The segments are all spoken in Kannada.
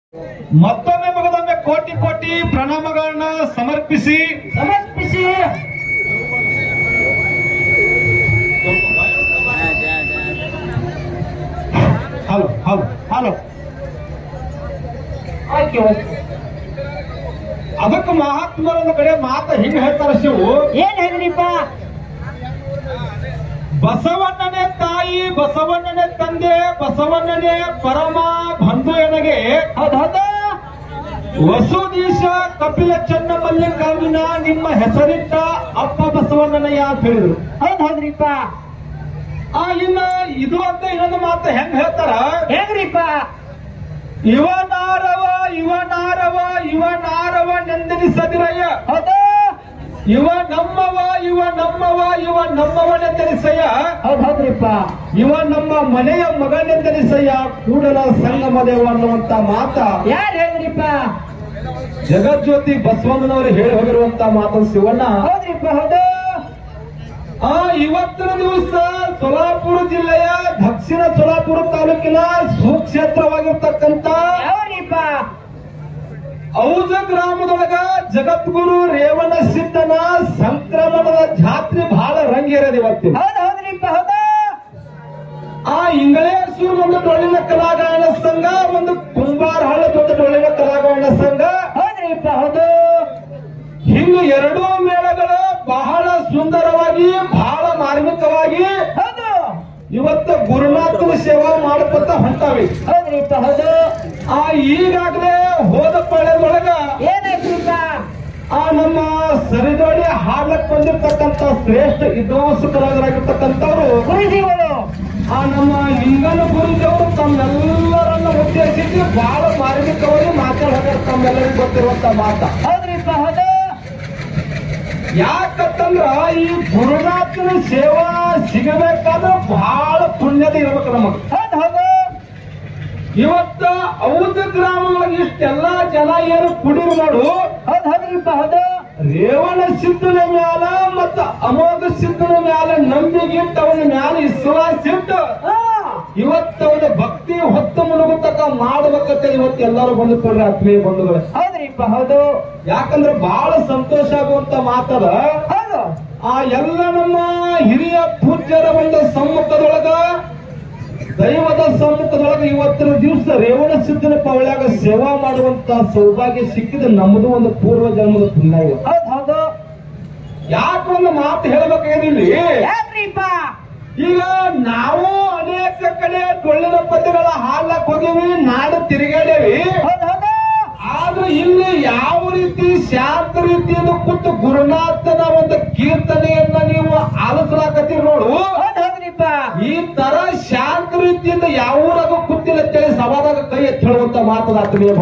ಮತ್ತೊಮ್ಮೆ ಮಗದೊಮ್ಮೆ ಕೋಟಿ ಕೋಟಿ ಪ್ರಣಾಮಗಳನ್ನ ಸಮರ್ಪಿಸಿ ಹಲೋ ಹಲೋ ಹಲೋ ಅದಕ್ಕೆ ಮಹಾತ್ಮರೊಂದು ಕಡೆ ಮಾತ ಹಿಂಗ ಹೇಳ್ತಾರ ಶಿವು. ಏನ್ ಹೇಳಿಪ್ಪ? ಬಸವಣ್ಣನೇ ತಾಯಿ, ಬಸವಣ್ಣನೇ ತಂದೆ, ಬಸವಣ್ಣನೇ ಪರಮ ಬಂಧು ಎನಗೆ ಹೌದೌದು. ವಸುದೀಶ ಕಪಿಲ ಚನ್ನ ಮಲ್ಲಿಕಾರ್ಜುನ ನಿಮ್ಮ ಹೆಸರಿಟ್ಟ ಅಪ್ಪ ಬಸವಣ್ಣನಯ್ಯ ಅಂತ ಹೇಳಿದ್ರು. ಹೌದ್ರಿಪ್ಪ. ಇನ್ನ ಇದು ಅಂತ ಇನ್ನೊಂದು ಮಾತು ಹೆಂಗ್ ಹೇಳ್ತಾರ, ಹೆಂಗ್ರಿಪ್ಪ? ಇವನಾರವ ಇವನಾರವ ಇವನಾರವ ನೆಂದನಿಸದಿರಯ್ಯ, ಹೌದು. ಇವ ನಮ್ಮವ ಇವ ನಮ್ಮವ ಇವ ನಮ್ಮವನೆಂದನಿಸಯ್ಯ, ಹೌದ್ರಿಪ್ಪ. ಇವ ನಮ್ಮ ಮನೆಯ ಮಗನೆಂದನಿಸಯ್ಯ ಕೂಡಲ ಸಂಗಮ ದೇವ ಅನ್ನುವಂತ ಮಾತ ಯಾರು ಹೇಳಿದ್ರಿಪ್ಪ? ಜಗಜ್ಯೋತಿ ಬಸವಣ್ಣನವರು ಹೇಳಿ ಹೋಗಿರುವಂತ ಮಾತು ಶಿವಣ್ಣ. ಹೌದ್ರಿಪ್ಪ. ಹೌದು. ಇವತ್ತಿನ ದಿವಸ ಸೊಲಾಪುರ ಜಿಲ್ಲೆಯ ದಕ್ಷಿಣ ಸೊಲಾಪುರ ತಾಲೂಕಿನ ಸುಕ್ಷೇತ್ರವಾಗಿರ್ತಕ್ಕಂಥ ಯಾವ್ರಿಪ್ಪ? ಔಜ ಗ್ರಾಮದೊಳಗ ಜಗದ್ಗುರು ರೇವಣ ಸಿದ್ದನ ಸಂಕ್ರಮಣದ ಜಾತ್ರೆ ಬಹಳ ರಂಗೇರಿದೆ ಇವತ್ತು. ಹೌದ್ರಿಪ್ಪ. ಹೌದು. ಇಂಗಳೇಶ್ವರ ಒಂದು ಡೊಳ್ಳಿನ ಕಲಾಗಾಯನ ಸಂಘ, ಒಂದು ಕುಂಬಾರಹಳ್ಳ ದೊಡ್ಡ ಡೊಳ್ಳಿನ ಕಲಾಗಾಯನ ಸಂಘ. ಹೌದ್ರಿಪ್ಪ. ಹೌದು. ಹಿಂಗೆ ಎರಡೂ ಮೇಳಗಳು ಬಹಳ ಸುಂದರವಾಗಿ ಬಹಳ ಮಾರ್ಮಿಕವಾಗಿ ಹೌದು. ಇವತ್ತು ಗುರುನಾಥನ ಸೇವಾ ಮಾಡ್ಕೊತ ಹೊಂಟಾವಿ. ಹೌದ್ರಿಪ್ಪ. ಹೌದು. ಈಗಾಗಲೇ ಹೋದ ಪಾಳ್ಯದೊಳಗ ಏನಾಯ್ತ್ರಿಪ್ಪ? ನಮ್ಮ ಸರಿದೋಡಿ ಹಾಡ್ಲಕ್ ಬಂದಿರ್ತಕ್ಕಂಥ ಶ್ರೇಷ್ಠ ವಿದ್ವಾಂಸಕರಾಗಿರ್ತಕ್ಕಂಥವ್ರು ಗುರುಜಿಗಳು ನಮ್ಮ ಲಿಂಗನ ಗುರುಜಿಯವರು ತಮ್ಮೆಲ್ಲರನ್ನ ಉದ್ದೇಶಿಸಿ ಬಹಳ ಮಾರ್ಮಿಕವಾಗಿ ಮಾತಾಡ್ತಾರೆ. ತಮ್ಮೆಲ್ಲರಿಗೂ ಗೊತ್ತಿರುವಂತ ಮಾತ. ಹೌದ್ರಿಪ್ಪ. ಹೌದು. ಯಾಕಂತಂದ್ರ ಈ ಗುರುನಾಥನ ಸೇವಾ ಸಿಗಬೇಕಾದ್ರೆ ಬಹಳ ಪುಣ್ಯದ ಇರ್ಬೇಕು ನಮಗೆ. ಹೌದು. ಇವತ್ತ ಔದ ಗ್ರಾಮಗಳಿಗೆ ಇಷ್ಟೆಲ್ಲಾ ಜನ ಏನು ಕುಡಿರು ಮಾಡು. ಹೌದ್ರಿಪ್ಪ. ಹೌದು. ರೇವಣ ಸಿದ್ಧನ ಮ್ಯಾಲ ಮತ್ತ ಅಮೋಘ ಸಿದ್ಧನ ಮ್ಯಾಲ ನಂಬಿಗಿಟ್ಟು ಅವನ ಮ್ಯಾಲ ವಿಶ್ವಾಸ ಇಟ್ಟು ಇವತ್ತು ಅವನ ಭಕ್ತಿ ಹೊತ್ತು ಮುಳುಗುತ್ತಕ ಮಾಡ್ಬೇಕಂತ ಇವತ್ತು ಎಲ್ಲರೂ ಬಂದುಕೊಂಡ್ರೆ ಆತ್ಮೀಯ ಬಂಧುಗಳು. ಹೌದ್ರಿಪ್ಪ. ಹೌದು. ಯಾಕಂದ್ರೆ ಬಹಳ ಸಂತೋಷ ಆಗುವಂತ ಮಾತದ. ಹೌದು. ಎಲ್ಲ ನಮ್ಮ ಹಿರಿಯ ಪೂಜ್ಯರ ಒಂದು ಸಮ್ಮುಖದೊಳಗ, ದೈವದ ಸಮ್ಮುಖದೊಳಗ ಇವತ್ತಿನ ದಿವಸ ರೇವಣ ಸಿದ್ಧನ ಪವಳ್ಯಾಗ ಸೇವಾ ಮಾಡುವಂತ ಸೌಭಾಗ್ಯ ಸಿಕ್ಕಿದ ನಮ್ಮದು ಒಂದು ಪೂರ್ವ ಜನ್ಮದ ಪುಣ್ಯ. ಹೌದು. ಯಾಕೆ ಒಂದು ಮಾತು ಹೇಳಬೇಕಾಗಿಲ್ಲ. ಯಾಕ್ರಿಪ್ಪ? ಈಗ ನಾವು ಅನೇಕ ಕಡೆ ಡೊಳ್ಳಿನ ಪದ್ಯಗಳ ಹಾಡ್ಲಕ್ ಹೋಗಿವಿ, ನಾಡು ತಿರುಗಾಡೇವಿ. ಆದ್ರೆ ಇಲ್ಲಿ ಯಾವ ರೀತಿ ಶಾಂತ ರೀತಿಯಿಂದ ಕೂತು ಗುರುನಾಥನ ಒಂದು ಕೀರ್ತನೆಯನ್ನ ನೀವು ಆಲಿಸಲಾಕತ್ತೀರಿ ನೋಡು. ಈ ತರ ಶಾಂತ ರೀತಿಯಿಂದ ಯಾವ ಊರಾಗ ಕೂತಿಲ್ಲ ಅಂತೇಳಿ ಸಭಾದಾಗ ಕೈ ಎತ್ತಿ ಹೇಳುವಂತ ಮಾತದಾಗ್ತದೆ.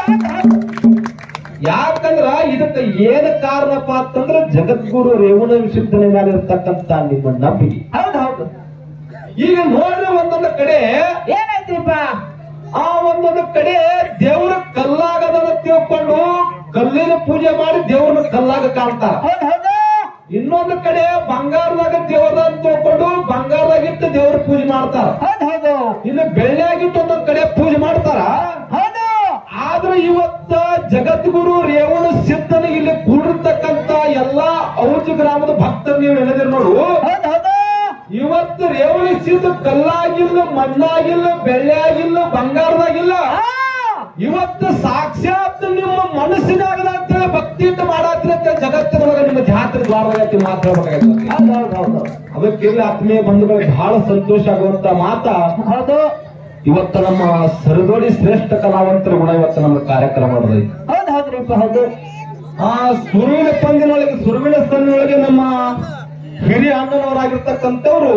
ಯಾಕಂದ್ರ ಇದಕ್ಕೆ ಏನ ಕಾರಣಪ್ಪ ಅಂತಂದ್ರೆ ಜಗದ್ಗುರು ರೇವಣ ಸಿದ್ಧನ ಮೇಲೆ ಇರ್ತಕ್ಕಂತ ನಿಮ್ಮ ನಂಬಿಕೆ. ಹೌದು. ಈಗ ನೋಡ್ರಿ ಒಂದೊಂದು ಕಡೆ ಏನಾಯ್ತ್ರಿಪ್ಪ? ಒಂದೊಂದು ಕಡೆ ದೇವ್ರ ಕಲ್ಲಾಗದನ್ನ ತಿಳ್ಕೊಂಡು ಕಲ್ಲಿನ ಪೂಜೆ ಮಾಡಿ ದೇವ್ರನ್ನ ಕಲ್ಲಾಗ ಕಾಣ್ತಾರ. ಇನ್ನೊಂದು ಕಡೆ ಬಂಗಾರದಾಗ ದೇವರ ಅಂತ ತಿಳ್ಕೊಂಡು ಬಂಗಾರದಾಗಿಟ್ಟು ದೇವ್ರ ಪೂಜೆ ಮಾಡ್ತಾರ. ಇನ್ನು ಬೆಳ್ಳಿಯಾಗಿಟ್ಟು ಒಂದೊಂದು ಕಡೆ ಪೂಜೆ ಮಾಡ್ತಾರ. ಆದ್ರೆ ಇವತ್ತ ಜಗದ್ಗುರು ರೇವಣ ಸಿದ್ಧನ ಇಲ್ಲಿ ಕೂಡಿರ್ತಕ್ಕಂತ ಎಲ್ಲಾ ಔಜ ಗ್ರಾಮದ ಭಕ್ತರು ನೀವು ಹೇಳಿದಿರಿ ನೋಡು. ಇವತ್ತು ರೇವಣ ಸಿದ್ಧ ಕಲ್ಲಾಗಿಲ್ಲ, ಮಣ್ಣಾಗಿಲ್ಲ, ಬೆಳ್ಳಿಯಾಗಿಲ್ಲ, ಬಂಗಾರದಾಗಿಲ್ಲ. ಇವತ್ತು ಸಾಕ್ಷಾತ್ ನಿಮ್ಮ ಮನಸ್ಸಿನಾಗದ ಅಂತೇಳಿ ಭಕ್ತಿ ಇಟ್ಟು ಮಾಡಾತ್ರಿ ಅಂತ ಜಗತ್ತಿನೊಳಗೆ ನಿಮ್ಮ ಜಾತ್ರೆ ದ್ವಾರವಾಗಿ ಮಾತಾಡ್ಬೇಕಾಗ್ತದೆ. ಅದಕ್ಕಿಲ್ಲ ಆತ್ಮೀಯ ಬಂಧುಗಳಿಗೆ ಬಹಳ ಸಂತೋಷ ಆಗುವಂತ ಮಾತ. ಹೌದು. ಇವತ್ತು ನಮ್ಮ ಸರದೋಡಿ ಶ್ರೇಷ್ಠ ಕಲಾವಂತರ ಕೂಡ ಇವತ್ತು ನಮ್ಮ ಕಾರ್ಯಕ್ರಮ ಮಾಡಿದ್ವಿ. ಹೌದ್ರಿಪ್ಪ. ಹೌದು. ಸುರುವಿನ ಪಂದಿನೊಳಗೆ, ಸುರುವಿನ ಸನ್ನಿನೊಳಗೆ ನಮ್ಮ ಹಿರಿಯ ಅಣ್ಣನವರಾಗಿರ್ತಕ್ಕಂಥವ್ರು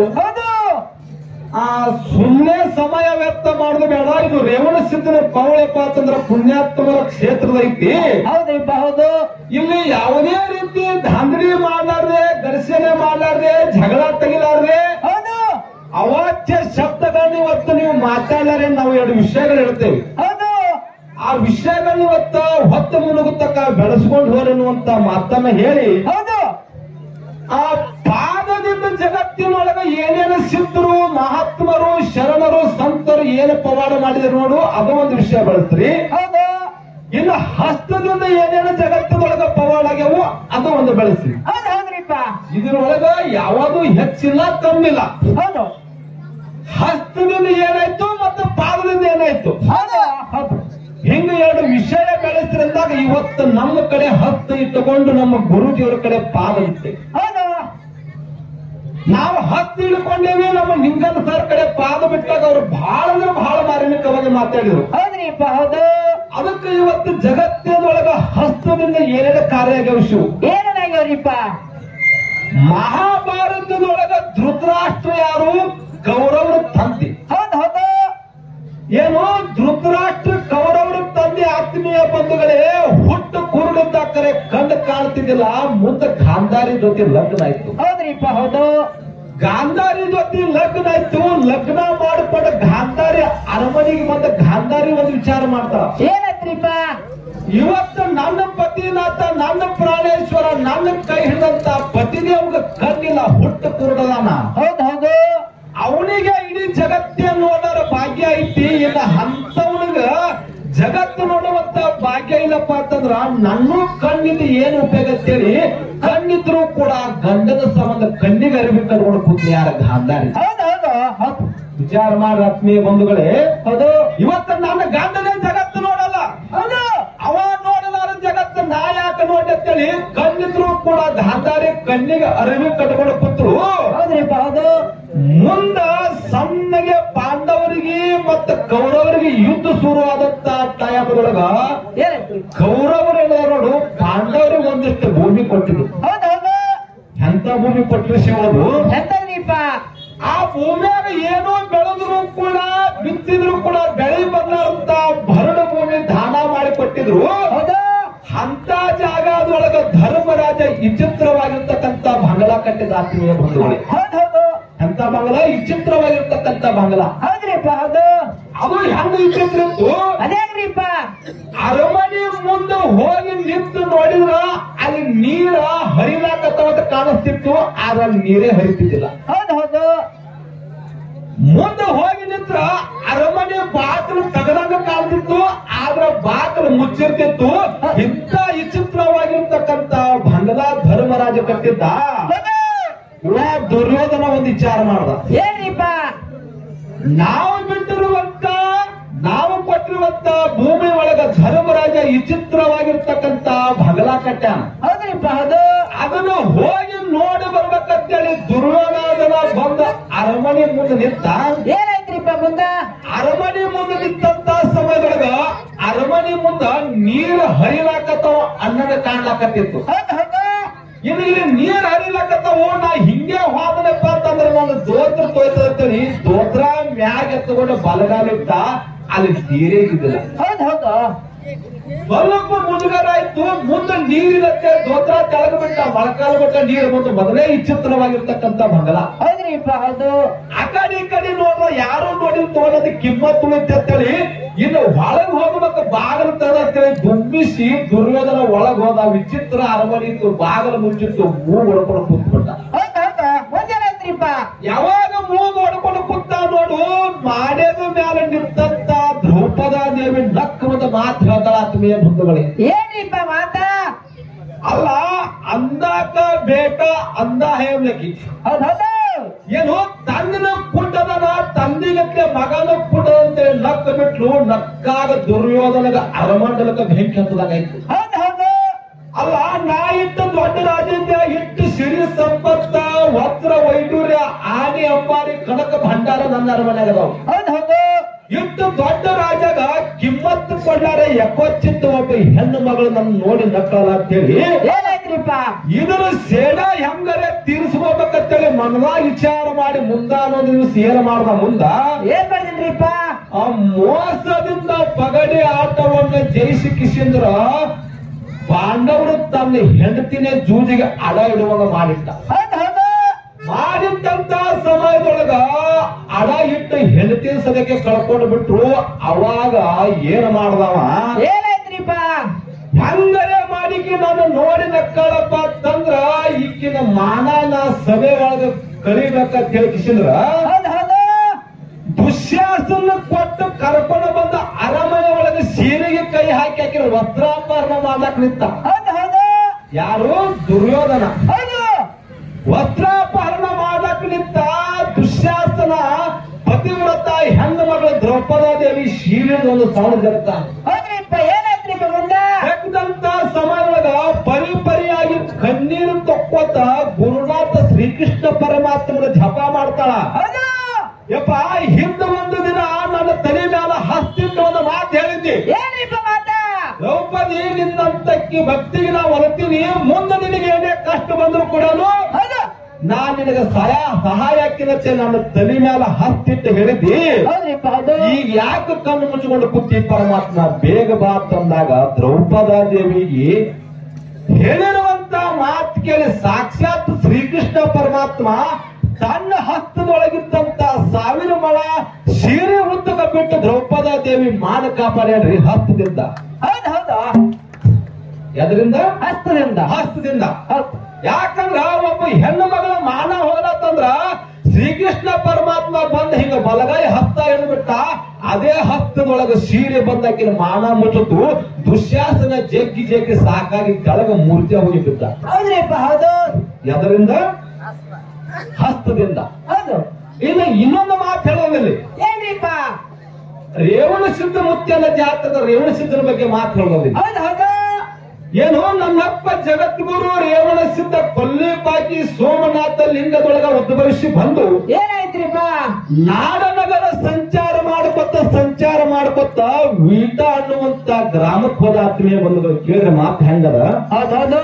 ಸುಮ್ಮನೆ ಸಮಯ ವ್ಯರ್ಥ ಮಾಡುದು ಬೇಡ, ಇದು ರೇವಣ ಸಿದ್ಧನ ಪವಳೆಪ್ಪ ಅಂತಂದ್ರ ಪುಣ್ಯಾತ್ಮರ ಕ್ಷೇತ್ರದ ಐತಿ. ಹೌದ್ರಿಪ್ಪ. ಹೌದು. ಇಲ್ಲಿ ಯಾವುದೇ ರೀತಿ ಧಾಂಧಲಿ ಮಾಡಲಾರ್ದೆ, ಘರ್ಷಣೆ ಮಾಡಲಾರ್ದೆ, ಜಗಳ ತೆಗಿಲಾರ್ದೆ, ಹೌದು, ಅವಾಚ್ಯ ಶಬ್ದಗಳನ್ನ ಇವತ್ತು ನೀವು ಮಾತಾಡಲಾರೆ ನಾವು ಎರಡು ವಿಷಯಗಳು ಹೇಳ್ತೇವೆ. ಹೌದು. ಆ ವಿಷಯಗಳನ್ನ ಇವತ್ತ ಹೊತ್ತು ಮುಳುಗುತ್ತಕ್ಕ ಬೆಳೆಸ್ಕೊಂಡು ಹೋರೆನ್ನುವಂತ ಮಾತನ್ನ ಹೇಳಿ, ಹೌದು, ಆ ಪಾದದಿಂದ ಜಗತ್ತಿನೊಳಗ ಏನೇನು ಸಿದ್ಧರು, ಮಹಾತ್ಮರು, ಶರಣರು, ಸಂತರು ಏನು ಪವಾಡ ಮಾಡಿದ್ರು ನೋಡು, ಅದು ಒಂದು ವಿಷಯ ಬೆಳೆಸ್ರಿ. ಹೌದು. ಇನ್ನು ಹಸ್ತದಿಂದ ಏನೇನು ಜಗತ್ತಿನೊಳಗ ಪವಾಡ ಆಗ್ಯಾವು ಅದು ಒಂದು ಬೆಳೆಸಿ. ಹೌದು ಹೌದ್ರಿಪ್ಪ. ಇದ್ರೊಳಗ ಯಾವುದು ಹೆಚ್ಚಿಲ್ಲ ಕಮ್ಮಿಲ್ಲ. ಹೌದು. ಹಸ್ತದಿಂದ ಏನಾಯ್ತು ಮತ್ತು ಪಾದದಿಂದ ಏನಾಯ್ತು. ಹೌದು ಹೌದು. ಹಿಂಗ ಎರಡು ವಿಷಯ ಬೆಳೆಸಿದ್ರಂದಾಗ ಇವತ್ತು ನಮ್ಮ ಕಡೆ ಹಸ್ತ ಇಟ್ಟುಕೊಂಡು ನಮ್ಮ ಗುರುಜಿಯವರ ಕಡೆ ಪಾದ ಇಟ್ಟೆ. ಹೌದು. ನಾವು ಹತ್ತು ಇಳ್ಕೊಂಡೇವಿ, ನಮ್ಮ ನಿಂಗನ ಸರ್ ಕಡೆ ಪಾದ ಬಿಟ್ಟಾಗ ಅವ್ರು ಬಹಳ ಅಂದ್ರೆ ಬಹಳ ಮಾರ್ಮಿಕವಾಗಿ ಮಾತಾಡಿದ್ರು. ಹೌದ್ರಿಪ್ಪ. ಹೌದು. ಅದಕ್ಕೆ ಇವತ್ತು ಜಗತ್ತಿನೊಳಗ ಹಸ್ತದಿಂದ ಏನೇನು ಕಾರ್ಯ ಆಗ್ಯಾವ ಶಿವು. ಏನೇನಾಗ್ಯಾವ್ರಿಪ್ಪ? ಮಹಾಭಾರತದೊಳಗ ಧೃತರಾಷ್ಟ್ರ ಯಾರು? ಕೌರವರ ತಂದೆ. ಹೌದು ಹೌದು. ಏನು ಧೃತರಾಷ್ಟ್ರ ಕೌರವರ ತಂದೆ. ಆತ್ಮೀಯ ಬಂಧುಗಳೇ, ಹುಟ್ಟು ಕುರುಡಿದ್ದ ಕರೆ ಕಂಡು ಕಾಣ್ತಿದ್ದಿಲ್ಲ. ಮುಂದೆ ಗಾಂಧಾರಿ ಜೊತೆ ಲಗ್ನ ಆಯ್ತು. ಹೌದ್ರಿಪ್ಪ. ಹೌದು. ಗಾಂಧಾರಿ ಜೊತೆ ಲಗ್ನ ಆಯ್ತು. ಲಗ್ನ ಮಾಡಿಕೊಂಡ ಗಾಂಧಾರಿ ಅರಮನೆಗೆ ಬಂದ ಗಾಂಧಾರಿ ಒಂದು ವಿಚಾರ ಮಾಡ್ತಾರ. ಏನಾಯ್ತ್ರಿಪ್ಪ? ಇವತ್ತು ನನ್ನ ಪತಿನಾಥ, ನನ್ನ ಪ್ರಾಣೇಶ್ವರ, ನನ್ನ ಕೈ ಹಿಡಿದಂತ ಪತಿದೇವ್ಗ ಕಣ್ಣಿಲ್ಲ, ಹುಟ್ಟು ಕುರುಡದಾನ. ಹೌದು ಹೌದು. ಅವನಿಗೆ ಇಡೀ ಜಗತ್ತೇ ನೋಡೋರ ಭಾಗ್ಯ ಐತಿ. ಇನ್ನ ಅಂತವನಿಗ ಜಗತ್ತು ನೋಡುವಂತ ಭಾಗ್ಯ ಇಲ್ಲಪ್ಪ ಅಂತಂದ್ರ ನನ್ನ ಕಣ್ಣಿಂದ ಏನು ಉಪಯೋಗ ಅಂತೇಳಿ ಕಣ್ಣಿದ್ರು ಕೂಡ ಗಂಡನ ಸಂಬಂಧ ಕಣ್ಣಿಗೆ ಅರಿವಿ ಕಟ್ಕೊಂಡು ಕೂತ್ ಯಾರ ಗಾಂಧಾರಿ. ಹೌದು ಹೌದು ಹೌದು. ವಿಚಾರ ಮಾಡಿ ಆತ್ಮೀಯ ಬಂಧುಗಳೇ. ಹೌದು. ಇವತ್ತು ನನ್ನ ಗಂಡನೇ ಜಗತ್ತು ನೋಡಲ್ಲ. ಹೌದು. ಅವ ನೋಡಲಾರ ಜಗತ್ತು ನಾ ಯಾಕೆ ನೋಡಿ ಅಂತೇಳಿ ಕಣ್ಣಿದ್ರು ಕೂಡ ಗಾಂಧಾರಿ ಕಣ್ಣಿಗೆ ಅರಿವಿ ಕಟ್ಕೊಂಡು ಕೂತ್ರು. ಹೌದ್ರಿಪ್ಪ. ಹೌದು. ಮುಂದ ಸಣ್ಣಗೆ ಪಾಂಡವರಿಗೆ ಮತ್ತು ಕೌರವರಿಗೆ ಯುದ್ಧ ಶುರುವಾದಂತ ಟೈಮದೊಳಗ ಏನಾಯ್ತು? ಕೌರವರೇನ ನೋಡು ಪಾಂಡವರಿಗೆ ಒಂದಿಷ್ಟು ಭೂಮಿ ಕೊಟ್ಟಿದ್ರು. ಹೌದು ಹೌದು. ಎಂತ ಭೂಮಿ ಕೊಟ್ಟರು ಶಿವದು? ಎಂತದ್ರಿಪ್ಪ? ಆ ಭೂಮಿಯಾಗ ಏನೋ ಬೆಳೆದ್ರು ಕೂಡ ಬಿತ್ತಿದ್ರು ಕೂಡ ಬೆಳೆ ಬಂದಂತ ಭರಡು ಭೂಮಿ ದಾನ ಮಾಡಿ ಕೊಟ್ಟಿದ್ರು. ಹೌದು. ಅಂತ ಜಾಗದೊಳಗ ಧರ್ಮರಾಜ ವಿಚಿತ್ರವಾಗಿರ್ತಕ್ಕಂಥ ಬಂಗಲಾ ಕಟ್ಟಿದ ಆತ್ಮೀಯ ಬಂಧುಗಳು. ಹೌದು ಹೌದು. ಎಂತ ಬಂಗಲ? ವಿಚಿತ್ರವಾಗಿರ್ತಕ್ಕಂಥ ಬಂಗಲ. ಹೌದ್ರಿಪ್ಪ. ಹೌದು. ಅದು ಹೆಂಗ ವಿಚಿತ್ರ ಇತ್ತು? ಅದೇನ್ರಿಪ್ಪ? ಅರಮನೆ ಮುಂದೆ ಹೋಗಿ ನಿಂತು ನೋಡಿದ್ರ ಅಲ್ಲಿ ನೀರ ಹರಿಲಾಕತ್ತವಂತ ಕಾಣಿಸ್ತಿತ್ತು. ಆದ್ರೆ ನೀರೇ ಹರಿತಿದ್ದಿಲ್ಲ. ಹೌದು ಹೌದು. ಮುಂದೆ ಹೋಗಿ ನಿಂತ್ರ ಅರಮನೆ ಬಾಗಿಲು ತಗದಂಗ ಕಾಣ್ತಿತ್ತು. ಆದ್ರ ಬಾಗಿಲು ಮುಚ್ಚಿರ್ತಿತ್ತು. ಇಂಥ ವಿಚಿತ್ರವಾಗಿರ್ತಕ್ಕಂಥ ಬಂಗಲಾ ಧರ್ಮರಾಜ ಕಟ್ಟಿದ್ದ. ದುರ್ಯೋಧನ ಒಂದು ವಿಚಾರ ಮಾಡ್ದ. ಏನ್ರಿಪ್ಪ? ನಾವು ಬಿಟ್ಟಿರುವಂತ, ನಾವು ಕೊಟ್ಟಿರುವಂತ ಭೂಮಿ ಒಳಗ ಧರ್ಮರಾಜ ವಿಚಿತ್ರವಾಗಿರ್ತಕ್ಕಂಥ ಬಂಗಲಾ ಕಟ್ಟ್ಯಾನ. ಹೌದ್ರಿಪ್ಪ. ಹೌದು. ಅದನ್ನು ಹೋಗಿ ನೋಡಿ ಬರ್ಬೇಕಂತೇಳಿ ದುರ್ಯೋಧನ ಬಂದ ಅರಮನೆ ಮುಂದೆ ನಿಂತ. ಏನಾಯ್ತ್ರಿಪ್ಪ ಮುಂದ? ಅರಮನೆ ಮುಂದೆ ನಿಂತ ಸಮಯದೊಳಗ ಅರಮನೆ ಮುಂದ ನೀರು ಹರಿಲಾಕತ್ತವ ಅನ್ನದ ಕಾಣ್ಲಾಕತ್ತಿತ್ತು. ಹೌದು ಹೌದು. ಇನ್ನು ಇಲ್ಲಿ ನೀರ್ ಹರಿಲಾಕತ್ತವು. ನಾ ಹಿಂಗೆ ಹೋದನಪ್ಪ ಅಂತಂದ್ರೆ ನಾನು ದೋತ್ರ ತೊಯ್ತಂತೇಳಿ ದೋತ್ರ ಮ್ಯಾಗ ಎತ್ತುಕೊಂಡು ಬಲಗಾಲಿಟ್ಟ. ಅಲ್ಲಿ ನೀರೇ ಇದ್ದಿಲ್ಲ. ಹೌದು ಹೌದು. ಸ್ವಲ್ಪ ಮುಜುಗರ ಆಯ್ತು. ಮುಂದೆ ನೀರಿರುತ್ತೆ ದೋತ್ರ ತೆಳಗ ಬಿಟ್ಟ, ಮೊಳಕಾಲ ಬಿಟ್ಟ ನೀರು ಬಂದು ಮೊದಲೇ ವಿಚಿತ್ರವಾಗಿರ್ತಕ್ಕಂಥ ಬಂಗಲ. ಹೌದ್ರಿಪ್ಪ. ಹೌದು. ಆ ಕಡೆ ಈ ಕಡೆ ನೋಡ್ರ ಯಾರು ನೋಡಿ ತೋಳದ ಕಿಮ್ಮತ್ ಉಳಿತೆ ಅಂತೇಳಿ ಇನ್ನು ಒಳಗ್ ಹೋಗ್ಬೇಕು ಬಾಗಿಲು ತರತ್ತೇಳಿ ದುಂಬಿಸಿ ದುರ್ಯೋಧನ ಒಳಗ್ ಹೋದ. ವಿಚಿತ್ರ ಅರಮನೆ ಇತ್ತು. ಬಾಗಿಲು ಮುಚ್ಚಿತ್ತು. ಮೂಗು ಹೊಡ್ಕೊಂಡು ಕೂತ್ಬಿಟ್ಟ. ಹೌದು ಹೌದು. ಮುಂದೇನಾಯ್ತ್ರಿಪ್ಪ? ಯಾವಾಗ ಮೂಗು ಹೊಡ್ಕೊಂಡು ಕೂತ ನೋಡು, ಮಾಡ್ಯದ ಮ್ಯಾಲ ನಿಂತಂತ ದ್ರೌಪದ ದೇವಿ ನಕ್ಕಮದ ಮಾತು ಹೇಳ್ತಾಳ ಆತ್ಮೀಯ ಬಂಧುಗಳೇ. ಏನ್ರಿಪ್ಪ ಮಾತ? ಅಲ್ಲ, ಅಂದಾಕ ಬೇಟ ಅಂದ ಹೇಳಕಿ. ಹೌದು ಹೌದು. ಏನು ತಂದನ ಕುಂಟದನ ತಂದಿಗತ್ತೆ ಮಗನ ಕುಂಟದಂತೇಳಿ ನಕ್ಕ ಬಿಟ್ಲು. ನಕ್ಕಾಗ ದುರ್ಯೋಧನಗ ಅರಮಂಡಲಕ ಬೆಂಕಿ ಹತ್ತದಾಗಾಯ್ತು. ಹೌದು ಹೌದು. ಅಲ್ಲ, ನಾ ಇಟ್ಟ ದೊಡ್ಡ ರಾಜ್ಯದ ಇಟ್ಟು ಸಿರಿ ಸಂಪತ್ತ ವಸ್ತ್ರ ವೈಡೂರ್ಯ ಆನೆ ಅಂಬಾರಿ ಕನಕ ಭಂಡಾರ ನನ್ನ ಅರಮನೆಯಾಗ ಅದಾವ. ಹೌದು ಹೌದು. ಇಟ್ಟು ದೊಡ್ಡ ರಾಜಾಗ ಕಿಮ್ಮತ್ ಕೊಡ್ಲಾರೆ ಎಕ್ಕೊಚ್ಚಿತ್ತು ಒಬ್ಬ ಹೆಣ್ಣು ಮಗಳು ನನ್ನ ನೋಡಿ ನಕ್ಕಲ್ಲ ಅಂತೇಳಿ ಏನಾಯ್ತ್ರಿಪ್ಪ? ಇದರ ಸೇಡ ಹೆಂಗರೆ ತೀರಿಸ್ಕೋಬೇಕಂತೇಳಿ ಮನದಾಗ ವಿಚಾರ ಮಾಡಿ ಮುಂದ ಅನ್ನೋದು ದಿವಸ ಏನ್ ಮಾಡ್ದ. ಮುಂದ ಏನ್ ಮಾಡಿದ್ರಿಪ್ಪ? ಆ ಮೋಸದಿಂದ ಪಗಡೆ ಆಟವನ್ನ ಜಯಿಸಿ ಕಿಸಿಂದ್ರ ಪಾಂಡವರು ತನ್ನ ಹೆಂಡತಿನೇ ಜೂಜಿಗೆ ಅಡ ಇಡುವಾಗ ಮಾಡಿಟ್ಟ. ಹೌದು ಹೌದು. ಮಾಡಿಟ್ಟಂತ ಸಮಯದೊಳಗ ಅಡ ಇಟ್ಟು ಹೆಂಡತಿನ ಸದಕ್ಕೆ ಕಳ್ಕೊಂಡು ಬಿಟ್ರು. ಅವಾಗ ಏನ್ ಮಾಡ್ದವ? ಏನಾಯ್ತ್ರಿಪ್ಪ? ಹೆಂಗರೆ ಮಾಡಿಕಿ ನಾನು ನೋಡಿ ನಕ್ಕಳಪ್ಪ ಅಂತಂದ್ರ ಈಕಿನ ಮಾನಾನ ಸಭೆ ಒಳಗ ಕಳಿಬೇಕಂತ ಹೇಳಿಕಿಸಿದ್ರ ಹೌದು ಹೌದು. ದುಶ್ಯಾಸನ ಕೊಟ್ಟು ಕರ್ಕೊಂಡು ಬಂದ ಅರಮನೆ ಒಳಗೆ ಸೀರೆಗೆ ಕೈ ಹಾಕಿ ಹಾಕಿರೋ ವಸ್ತ್ರಾಪಹರಣ ಮಾಡಕ್ ನಿಂತ. ಹೌದು ಹೌದು ಯಾರು? ದುರ್ಯೋಧನ. ಹೌದು ವಸ್ತ್ರಾಪಹರಣ ಮಾಡಕ್ ನಿಂತ ದುಶ್ಯಾಸನ ಪತಿವ್ರತ ಹೆಣ್ಣು ಮಗಳು ದ್ರೌಪದಾದೇವಿ ಶೀಲದ ಒಂದು ಸೌಂಡ್ ಜರುತ್ತ. ಹೌದ್ರಿಪ್ಪ ಏನಾಯ್ತ್ರಿಪ್ಪ ಮುಂದ? ಬೆಕ್ಕದಂತ ಸಮಯದೊಳಗ ಪರಿಪರಿಯಾಗಿ ಕಣ್ಣೀರು ತೊಕ್ಕೋತ ಗುರುನಾಥ ಶ್ರೀಕೃಷ್ಣ ಪರಮಾತ್ಮನ ಜಪ ಮಾಡ್ತಾಳ. ಹೌದು ಯಪ್ಪ, ಹಿಂದೆ ಒಂದು ದಿನ ನನ್ನ ತಲೆ ಮ್ಯಾಲ ಹಸ್ತಿಟ್ಟು ಒಂದು ಮಾತು ಹೇಳಿದ್ದಿ. ಏನ್ರಿಪ್ಪ ಮಾತ? ದ್ರೌಪದಿ, ನಿನ್ನಂತಕ್ಕಿ ಭಕ್ತಿಗೆ ನಾ ಹೊರತೀನಿ, ಮುಂದೆ ನಿನಗೆ ಏನೇ ಕಷ್ಟ ಬಂದ್ರು ಕೂಡ ಹೌದು ನಾನ್ ನಿನಗೆ ಸಹಾಯ ಹಾಕಿನಂತೆ ನನ್ನ ತಲೆ ಮ್ಯಾಲ ಹಸ್ತಿಟ್ಟು ಹೇಳಿದ್ದಿ. ಹೌದ್ರಿಪ್ಪ ಹೌದು. ಈಗ ಯಾಕೆ ಕಣ್ಣು ಮುಚ್ಚಿಕೊಂಡು ಕೂತಿ ಪರಮಾತ್ಮ ಬೇಗ ಬಾ ತಂದಾಗ ದ್ರೌಪದಾದೇವಿಗೆ ಹೇಳಿರುವಂತ ಮಾತು ಕೇಳಿ ಸಾಕ್ಷಾತ್ ಶ್ರೀಕೃಷ್ಣ ಪರಮಾತ್ಮ ತನ್ನ ಹಸ್ತದೊಳಗಿದ್ದಂತ 1000 ಮೊಳ ಸೀರೆ ಉದ್ದಕ ಬಿಟ್ಟು ದ್ರೌಪದಾದೇವಿ ಮಾನ ಕಾಪಾಡ್ಯಾಡ್ರಿ ಹಸ್ತದಿಂದ. ಹೌದು ಹೌದು ಎದರಿಂದ? ಹಸ್ತದಿಂದ. ಹಸ್ತದಿಂದ. ಹೌದು ಯಾಕಂದ್ರ ಒಬ್ಬ ಹೆಣ್ಣು ಮಗಳ ಮಾನ ಹೋಗಲತ್ತಂದ್ರ ಶ್ರೀಕೃಷ್ಣ ಪರಮಾತ್ಮ ಬಂದ ಹಿಂಗ ಬಲಗೈ ಹಸ್ತ ಹಿಡಿದ್ಬಿಟ್ಟ. ಅದೇ ಹಸ್ತದೊಳಗ ಸೀರೆ ಬಂದಾಕಿನ ಮಾನ ಮುಚ್ಚಿತು. ದುಶ್ಯಾಸನ ಜಗ್ಗಿ ಜಗ್ಗಿ ಸಾಕಾಗಿ ಕೆಳಗ ಮೂರ್ತಿ ಹೋಗಿ ಬಿದ್ದ. ಹೌದ್ರಿಪ್ಪ ಹೌದು. ಎದರಿಂದ? ಹಸ್ತದಿಂದ. ಹೌದು ಇನ್ನು ಇನ್ನೊಂದು ಮಾತು ಹೇಳೋದಲ್ಲಿ ಏನ್ರಿಪ್ಪ? ರೇವಣ ಸಿದ್ಧ ಮುತ್ಯನ ಜಾತಕದ ರೇವಣ ಸಿದ್ಧನ ಬಗ್ಗೆ ಮಾತು ಹೇಳೋದಿಲ್ಲ. ಹೌದು ಹೌದು ಏನು? ನನ್ನಪ್ಪ ಜಗದ್ಗುರು ರೇವಣ ಸಿದ್ಧ ಕೊಲ್ಲಿಪಾಕಿ ಸೋಮನಾಥ ಲಿಂಗದೊಳಗ ಉದ್ಭವಿಸಿ ಬಂದು ಏನಾಯ್ತ್ರಿಪ್ಪ? ನಾಡನಗರ ಸಂಚಾರ ಮಾಡ್ಕೊತ ವೀಟ ಅನ್ನುವಂತ ಗ್ರಾಮಕ್ಕೆ ಹೋದ ಆತ್ಮೀಯ ಬಂಧುಗಳು ಕೇಳಿದ್ರೆ ಮಾತು ಹೆಂಗದ? ಹೌದು ಹೌದು